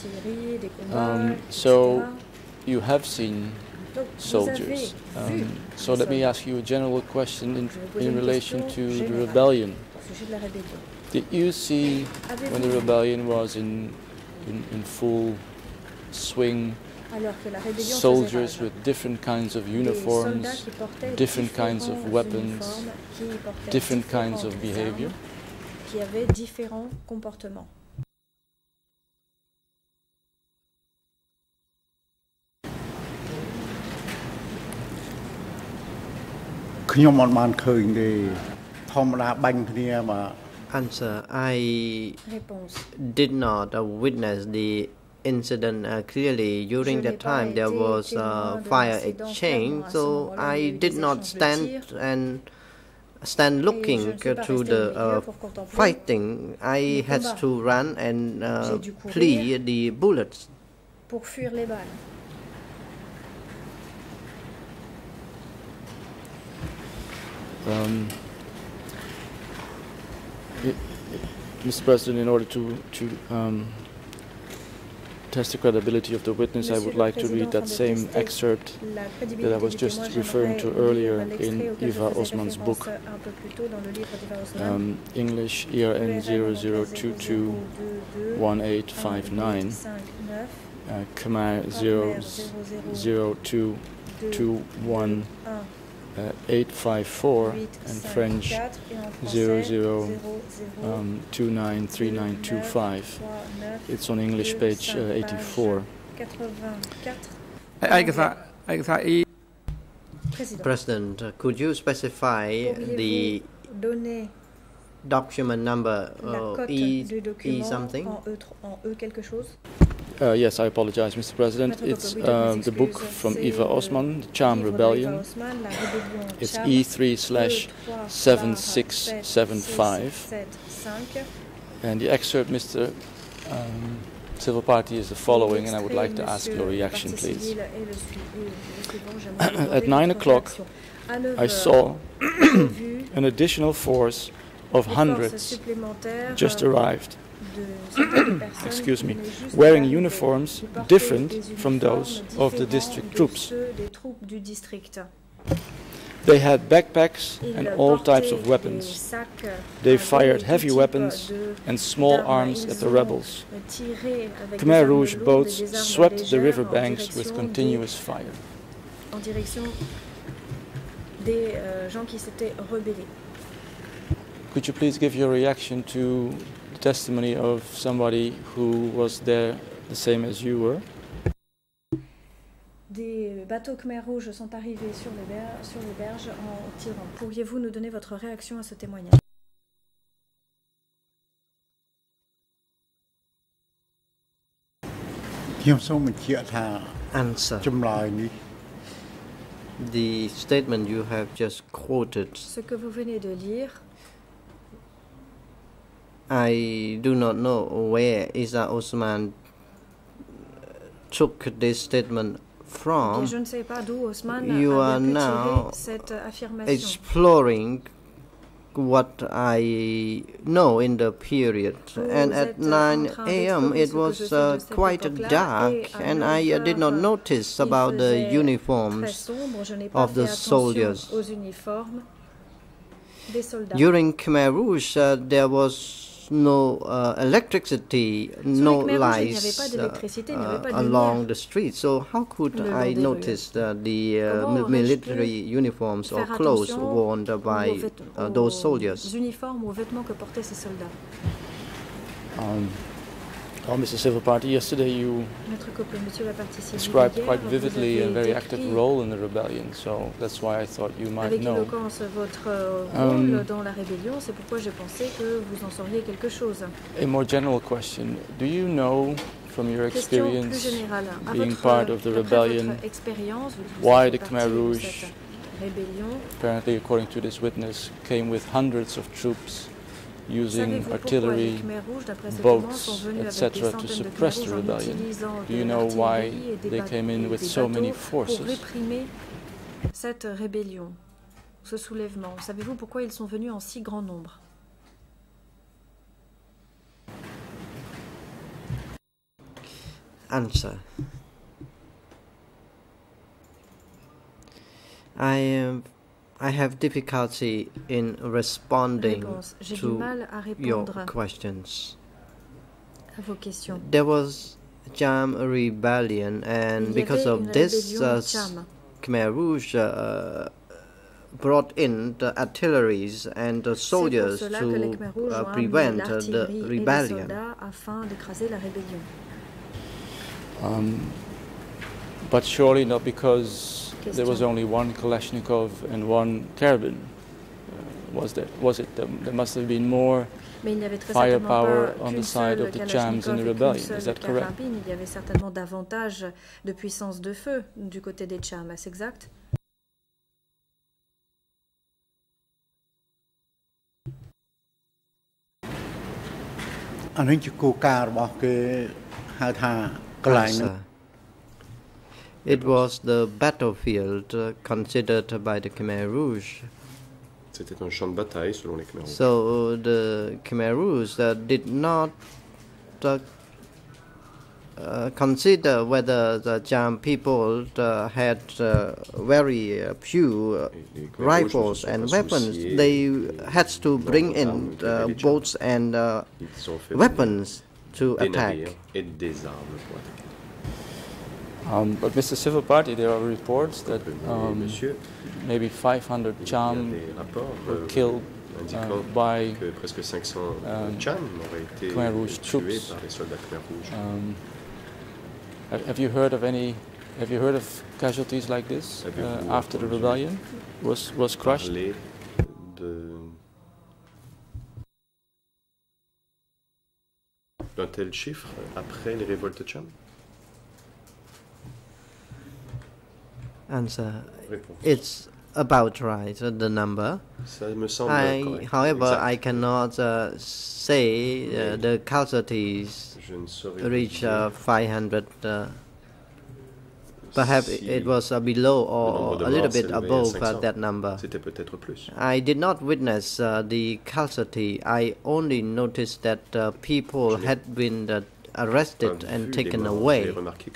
So you have seen soldiers. So let me ask you a general question in relation to the rebellion. Did you see, when the rebellion was in full swing, soldiers with different kinds of uniforms, different kinds of weapons, different kinds of behavior? Qui avaient différents comportements. Answer. I Réponse. did not witness the incident clearly. During that time, there was fire exchange, so I did not stand and stand looking to the fighting. I had to run and flee the bullets. Pour fuir les balles. Mr. President, in order to test the credibility of the witness, I would like to read that same excerpt that I was just referring to earlier in Eva Osman's book, English ERN 00221859, Khmer 00221. and French 00293925. It's on English page 84. President, could you specify the document number E something? Yes, I apologize, Mr. President. It's the book from Eva Osman, the Cham Rebellion. It's E3/7675. And the excerpt, Mr. Civil Party, is the following, and I would like to ask your reaction, please. At 9 o'clock, I saw an additional force of hundreds just arrived. Excuse me, wearing uniforms different from those of the district troops. They had backpacks and all types of weapons. They fired heavy weapons and small arms at the rebels. Khmer Rouge boats swept the riverbanks with continuous fire. En direction des gens qui s'étaient rebellés. Could you please give your reaction to the testimony of somebody who was there the same as you were? Des bateaux Khmer Rouge sont arrivés sur les berges en tirant. Pourriez-vous nous donner votre réaction à ce témoignage? Answer. The statement you have just quoted, ce que vous venez de lire, I do not know where Eva Osman took this statement from. Je ne sais pas d'où Osman you a are pu now tirer cette affirmation. Exploring what I know in the period, and at 9 a.m. it was quite dark, and I did not notice about the uniforms of the soldiers. During Khmer Rouge, there was no electricity, no lights along the street. So how could I notice the military uniforms or clothes worn by those soldiers? Mr. Civil Party, yesterday you described quite vividly a very active role in the rebellion, so that's why I thought you might know. A more general question, do you know from your experience being part of the rebellion why the Khmer Rouge, apparently according to this witness, came with hundreds of troops using artillery, boats, etc. to suppress the rebellion? Do you know why they came in with so many forces? Cette rébellion, ce soulèvement, savez-vous pourquoi ils sont venus en si grand nombre? Answer. I have difficulty in responding to your questions. There was Cham rebellion, and because of this, Khmer Rouge brought in the artilleries and the soldiers to prevent the rebellion. But surely not because there was only one Kalashnikov and one carabine. Was it? There must have been more firepower on the side of the Chams in the rebellion. Is that correct? Il y avait certainement davantage de puissance de feu du côté des Chams. Est-ce exact? It was the battlefield considered by the Khmer Rouge. C'était un champ de bataille selon les Khmer Rouges. So the Khmer Rouge did not consider whether the Cham people had very few rifles and weapons. They had to bring in boats and weapons to attack. But Mr. Civil Party, there are reports that maybe 500 Cham were killed by Khmer Rouge troops. Have you heard of any? Have you heard of casualties like this after the rebellion was crushed? D'un tel chiffre après les révoltes Cham? Answer. It's about right, the number. Ça me semble however, exact. I cannot say the casualties reach 500. Perhaps it was below or a little bit above that number. I did not witness the casualty. I only noticed that people had been arrested and taken away.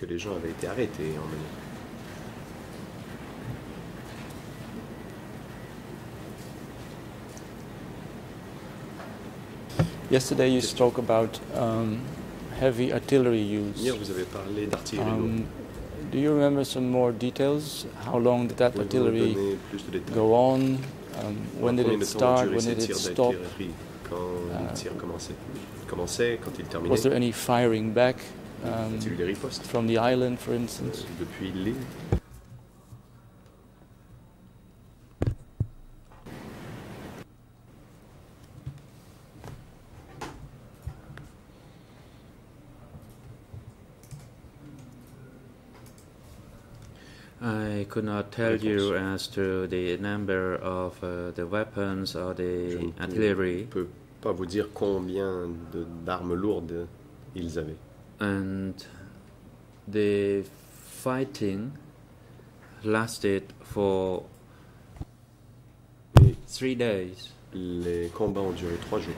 Yesterday you spoke about heavy artillery use. Hier, vous avez parlé d'artillerie lourde. Do you remember some more details? How long did that artillery go on? When did it start? When did it stop? Was there any firing back from the island, for instance? Depuis l'île. I could not tell you as to the number of the weapons or the artillery. Je ne peux pas vous dire combien d'armes lourdes ils avaient. And the fighting lasted for 3 days. Les combats ont duré 3 jours.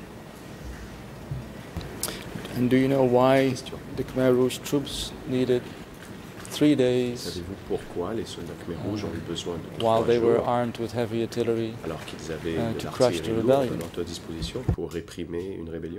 And do you know why the Khmer Rouge troops needed 3 days? Savez-vous pourquoi les soldats Khmer Rouges ont eu besoin de 3 while they jours were armed with heavy artillery alors qu'ils avaient de to crush the rebellion? à leur disposition pour réprimer une rébellion?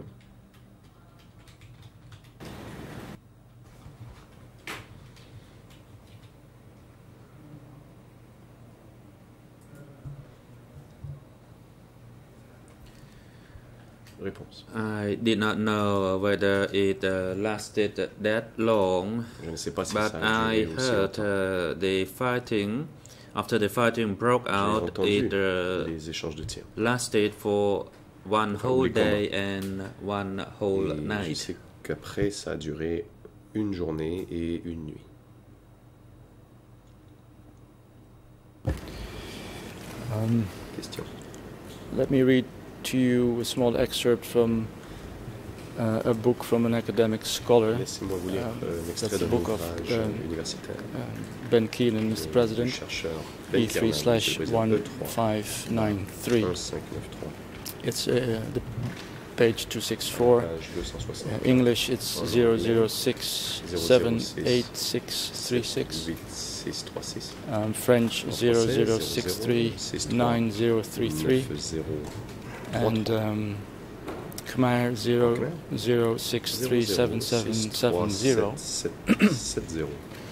Réponse. I did not know whether it lasted that long, Je ne sais pas si but ça a I duré aussi heard longtemps. the fighting, after the fighting broke J'ai out, entendu it les échanges de tirs. lasted for one whole les day and one whole Et je night. sais qu'après, ça a duré une journée et une nuit. Question. Let me read to you a small excerpt from a book from an academic scholar. Laissez-moi vous lire un extrait That's d'un the book of ouvrage universitaire. Ben Keenan, Mr. President, Chercheur Ben Kiernan, E3/1593. 1593. It's the page 264. Page 264. English, it's 006786636. 8636. French, 00639033. And Khmer, 00637770.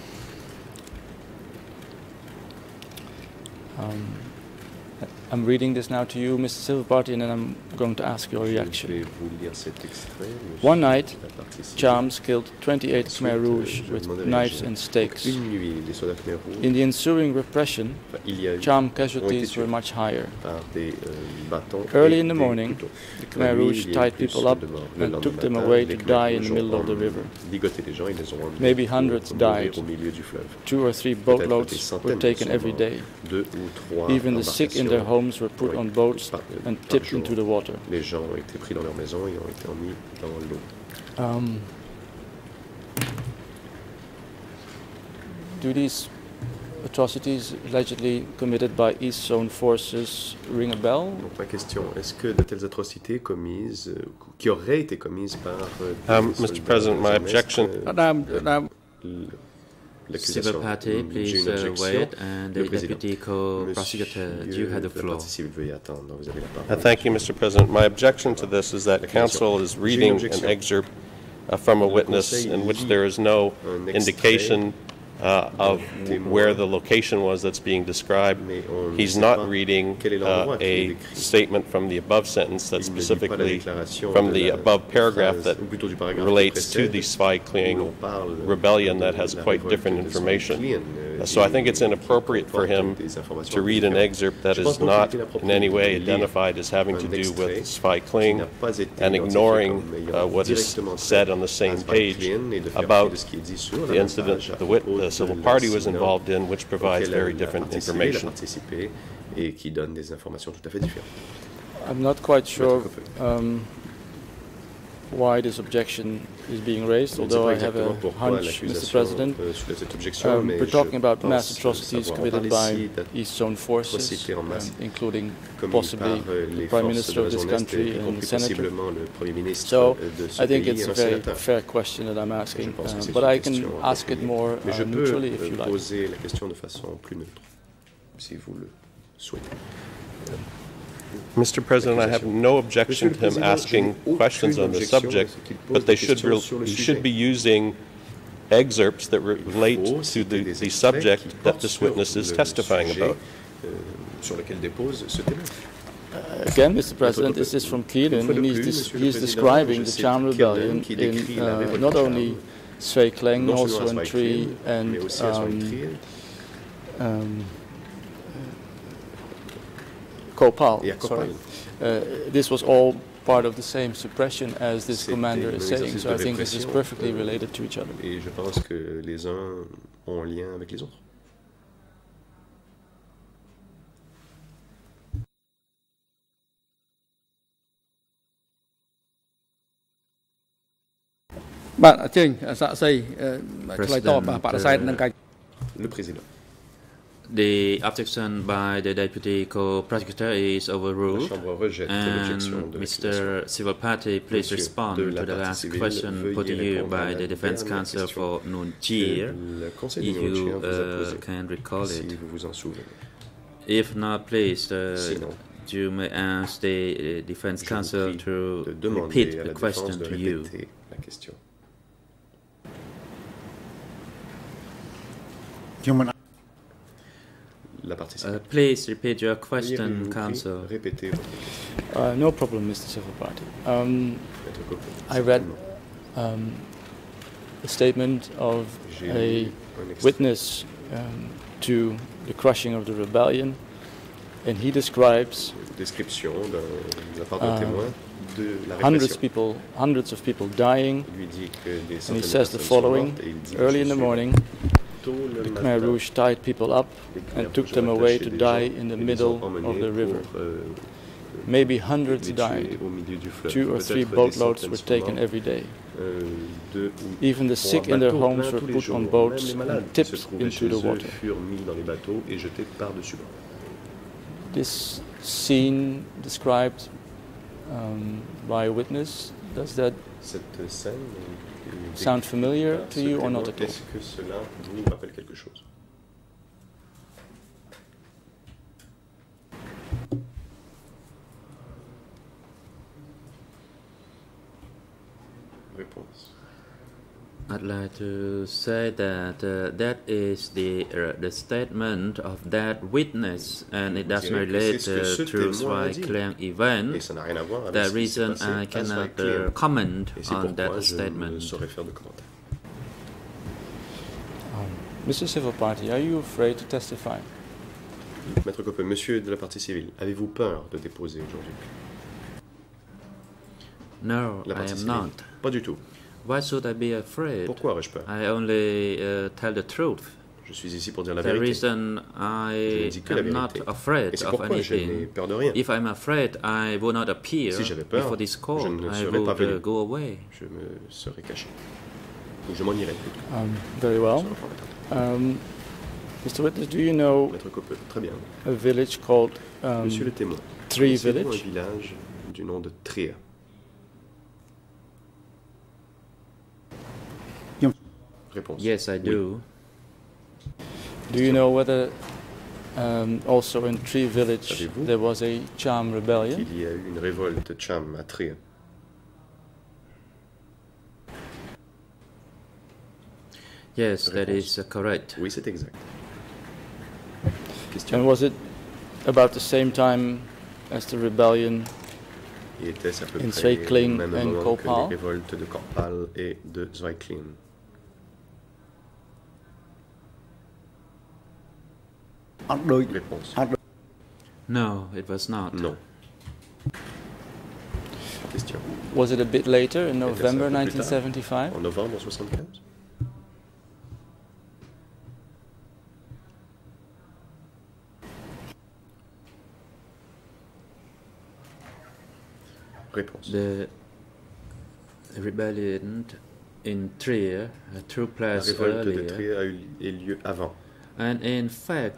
I'm reading this now to you, Mr. Civil Party, and then I'm going to ask your reaction. One night, Chams killed 28 Khmer Rouge with knives and stakes. In the ensuing repression, Cham casualties were much higher. Early in the morning, the Khmer Rouge tied people up and took them away to die in the middle of the river. Maybe hundreds died. 2 or 3 boatloads were taken every day. Even the sick in their homes were put on boats and tipped into the water. Do these atrocities allegedly committed by East Zone forces ring a bell? Donc ma question, est-ce que de telles atrocités commises, qui auraient été commises par Mr. President, my objection. Civil Party, please wait, and the Deputy Co-Prosecutor, you have the floor. Thank you, Mr. President. My objection to this is that counsel is reading an excerpt from a witness in which there is no indication of where the location was that's being described. He's not reading a statement from the above sentence that's specifically from the above paragraph that relates to the Svi Kling rebellion that has quite different information. So I think it's inappropriate for him to read an excerpt that is not in any way identified as having to do with Svi Kling and ignoring what is said on the same page about the incident the civil party was involved in, which provides very different information. I'm not quite sure why this objection is being raised, although I have a hunch, Mr. President. We're talking about mass atrocities committed by East Zone forces, including possibly the Prime Minister of this country and the Senator. So I think it's a very fair question that I'm asking, but I can ask it more neutrally if you like. Mr. President, I have no objection to him asking questions on the subject, but he should be using excerpts that relate to the subject that this witness is testifying about. Again, Mr. President, this is from Keelan, and he's describing the Cham Rebellion in not only Svi Kling, also in Tree and Kopal, sorry. This was all part of the same suppression as this commander is saying, so I think this is perfectly related to each other. Et je pense que les uns ont un lien avec les autres. Le président. The objection by the Deputy Co-Prosecutor is overruled, and Mr. Civil Party, please respond to the last question put to you by the Defense Counsel for Nuon Chea, if you can recall it. If not, please, you may ask the Defense Counsel to repeat the question to you. Please repeat your question, Counsel. No problem, Mr. Civil Party. I read a statement of a witness to the crushing of the rebellion, and he describes hundreds of people dying, and he says the following: early in the morning, the Khmer Rouge tied people up and took them away to die in the middle of the river. Maybe hundreds died. 2 or 3 boatloads were taken every day. Even the sick in their homes were put on boats and tipped into the water. This scene described by a witness, does that sound familiar to you or not at all? Est-ce que cela vous rappelle quelque chose? Réponse. I'd like to say that that is the statement of that witness, and it does not relate to Svi Kling event. That reason I cannot comment on that statement. Mr. Civil Party, are you afraid to testify? Maître Coppel, monsieur de la partie civile, avez-vous peur de déposer aujourd'hui? No, I am not. Pas du tout. Why should I be afraid? Pourquoi aurais-je peur? I only tell the truth. Je suis ici pour dire la The vérité. reason I am not afraid of anything. Peur de rien. If I'm afraid, I will not appear Si j'avais peur, before this court. je ne I serais pas venu. would go away. Je me serais caché. Ou je m'en irais. Very well. Mr. Witness, do you know Maître Coppeux, très bien. a village called Monsieur le témoin, Tree connaissez-vous Village? un village du nom de Trier? Réponse. Yes, I do. Do you know whether also in Tree Village Savez-vous there was a Cham rebellion? Il y a eu une révolte Cham à Trier. Yes, that is correct. Oui, c'est exact. And was it about the same time as the rebellion Et était-ce à peu in près Zweiklin au même and moment que Kopal? les révoltes de Korpal et de Zweiklin? Réponse. No, it was not. Non. Question. Was it a bit later in November un peu plus tard? 1975? En novembre 75? Réponse. The rebellion in Trier took La place révolte de earlier. Trier a eu lieu avant. And in fact,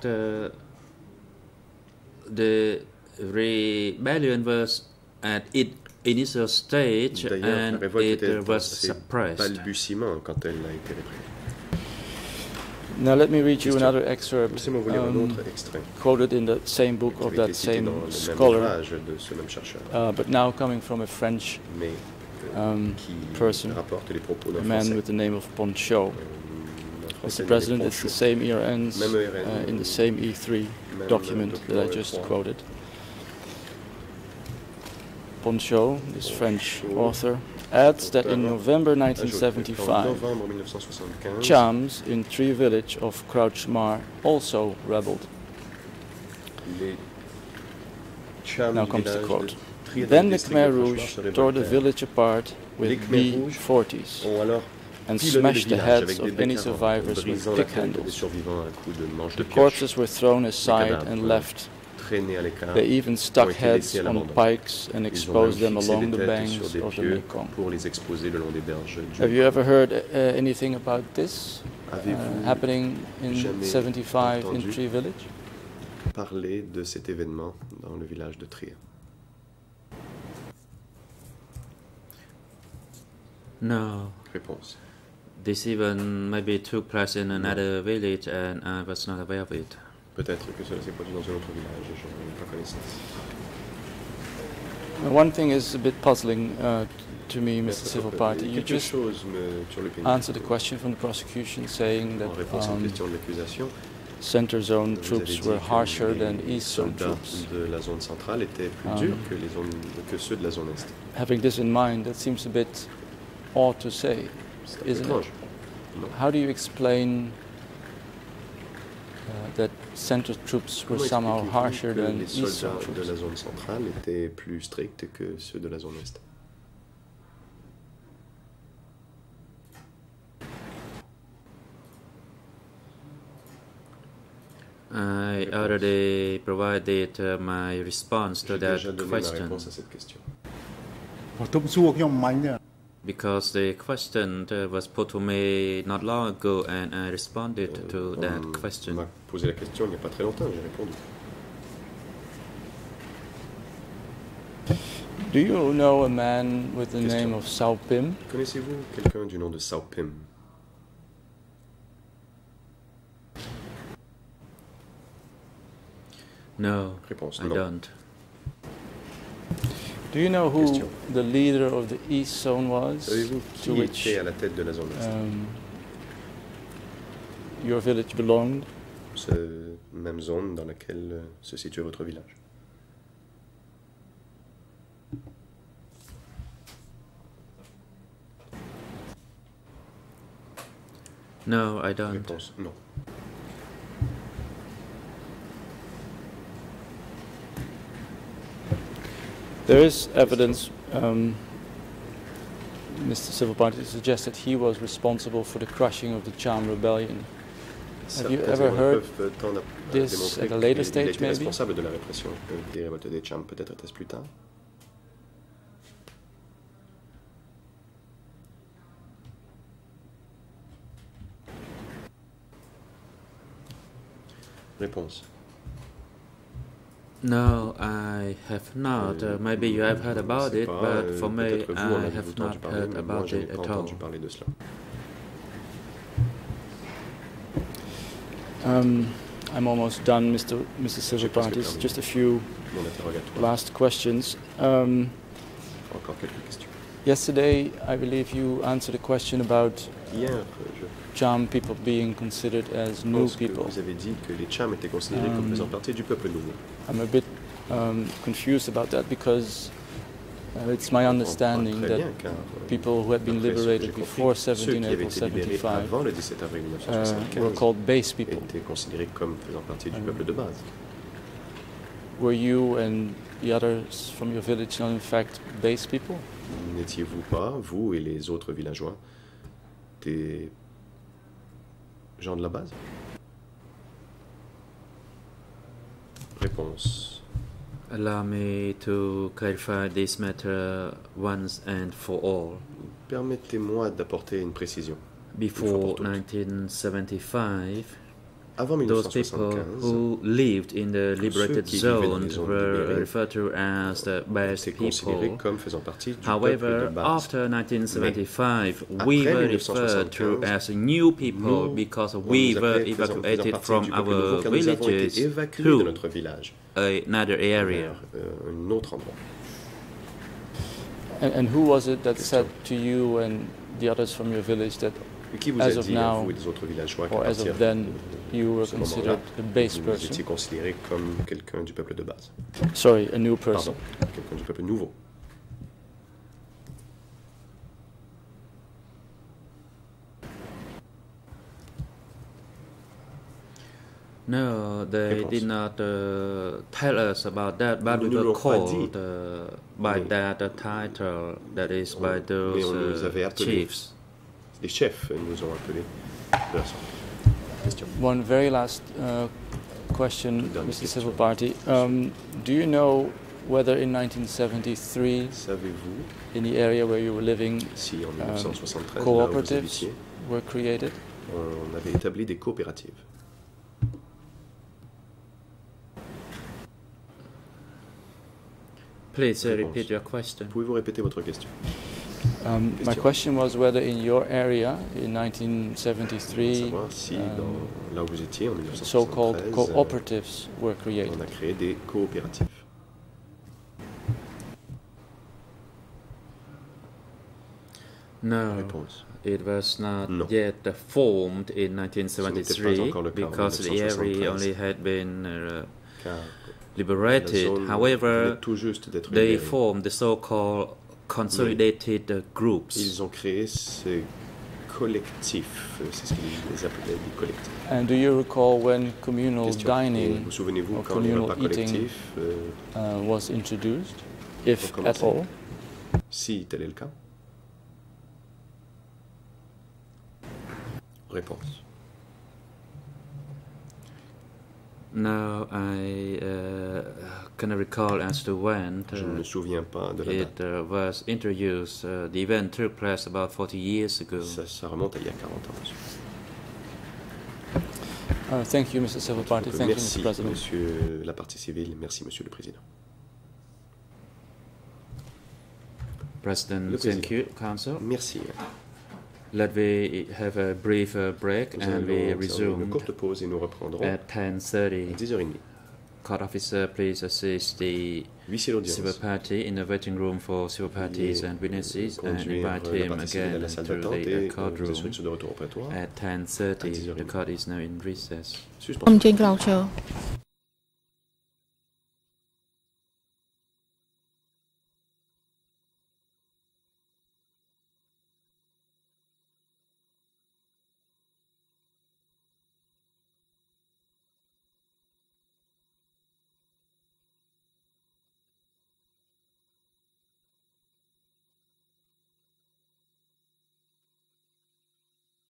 the rebellion was at its initial stage D'ailleurs, la and révolte it était dans was ses suppressed. balbutiements quand elle a été réprimée. Now let me read you Question. another excerpt Laissez-moi vous lire un autre extrait quoted in the same book qui of avait that été cité same dans le même scholar, ouvrage de ce même chercheur, but now coming from a French mais qui person, rapporte les propos a d'un man Français. with the name of Poncho. Un Français Mr. nommé President, it's Poncho. the same year ends Même ERN, in the same E3 même document that I document just E3. quoted. Poncho, this French Poncho, author, adds that in November Ajoute qu'en 1975, novembre 1975, Chams in Tree Village of Crouchmar also rebelled. les Chams Now du comes the village quote. de Trier Then dans the le Khmer district de Rouge Crouchemar se tore the révoltèrent. village apart Les with Khmer Rouges B-40s ont alors and pilonné le smashed the village heads avec des of any B-40, survivors with brisant la pick tête des handles. survivants à coups de manches de The pioche. corpses were thrown aside cadavres and left. Traînés à l'écart, They even ont stuck été heads laissés à on l'abandon. pikes and Ils ont exposed them même fixé along des the têtes banks sur des of the pieux Mekong. pour les exposer le long des berges du Have you ever heard anything about this Avez-vous happening in jamais 75 in entendu Tree Village? parler de cet événement dans le village de Trier? No. Réponse. This even maybe took place in another village and I was not aware of it. Peut-être que cela s'est produit dans un autre village et je n'en ai pas connaissance. One thing is a bit puzzling to me, Mr. Civil Party. You Quelque just chose me turlupine. answered a question from the prosecution saying En réponse à une that question de l'accusation, center zone vous avez troops dit were que harsher les than east zone soldats troops. de la zone centrale étaient plus durs que ceux de la zone est. Having this in mind, that seems a bit odd to say, C'est un peu isn't étrange. it? Non. How do you explain that center troops were Comment somehow expliquez-vous harsher que than les east zone soldats de troops? la zone centrale étaient plus stricts que ceux de la zone est? I already provided my response to J'ai déjà that donné ma question réponse à cette question. because the question was put to me not long ago and I responded to that On question. m'a posé la question il n'y a pas très longtemps, j'ai répondu. Do you know a man with the Question. name of Sao Pim? Connaissez-vous quelqu'un du nom de Sao Pim? No, Réponse I non. don't. Do you know who Question. the leader of the East Zone was? Savez-vous To qui which était à la tête de la zone est? your village belonged? Cette même zone dans laquelle se situe votre village. No, I don't. Réponse non. There is evidence, Mr. Civil Party, to suggest that he was responsible for the crushing of the Cham rebellion. Have you ever heard this at a later stage, maybe? Responsable de la répression des révoltes des Cham, peut-être était-ce plus tard. Réponse. No, I have not. Maybe you have heard about it, but for me, I have not heard about it at all. I'm almost done, Mr. Silverpartis. Just a few last questions. Yesterday, I believe you answered a question about Cham people being considered as new people. Vous avez dit que les Cham étaient considérés comme faisant partie du peuple nouveau. I'm a bit confused about that because it's my understanding that people who had been liberated before 17 April 75 were called base people. Were you and the others from your village not in fact base people? N'étiez-vous pas, vous et les autres villageois, des gens de la base? Réponse. Allow me to clarify this matter once and for all. Permettez-moi d'apporter une précision. Before 1975, avant those people who lived in the liberated zones were referred to as the base people. However, after 1975, we were referred to as new people because we were evacuated from our villages to another area. And who was it that said to you and the others from your village that as of now, or as of then, you were considered a base person? Sorry, a new person. Quelqu'un du peuple nouveau. No, they did not tell us about that, but we were called by that title, that is by those chiefs. Les chefs nous ont appelés. One very last question, Mr. Silverpartis. Do you know whether in 1973, in the area where you were living, cooperatives were created? On avait établi des coopératives. Please repeat your question. Pouvez-vous répéter votre question? My question was whether in your area in 1973 so-called cooperatives were created. On a créé des coopératives. No, it was not yet formed in 1973 because the area only had been liberated. However, they formed the so-called consolidated groups. Ils ont créé ces collectifs, c'est ce qu'ils les appelaient des collectifs. And do you recall when communal dining or communal eating was introduced, if at all? Si tel est le cas. Réponse. No, I cannot recall as to when. Je ne me souviens pas de la date. It was introduced. The event took place about 40 years ago. Ça remonte à il y a 40 ans. Thank you, Mr. Silverpartis. Thank you, Mr. President. Merci, Monsieur la partie civile. Merci, Monsieur le Président. President, thank you, Council. Merci. Let we have a brief break and we resume une courte pause et nous reprendrons at 10:30. À 10h30. Court officer, please assist the civil party in the waiting room for civil parties and witnesses and invite him again to the courtroom at 10:30. The court is now in recess.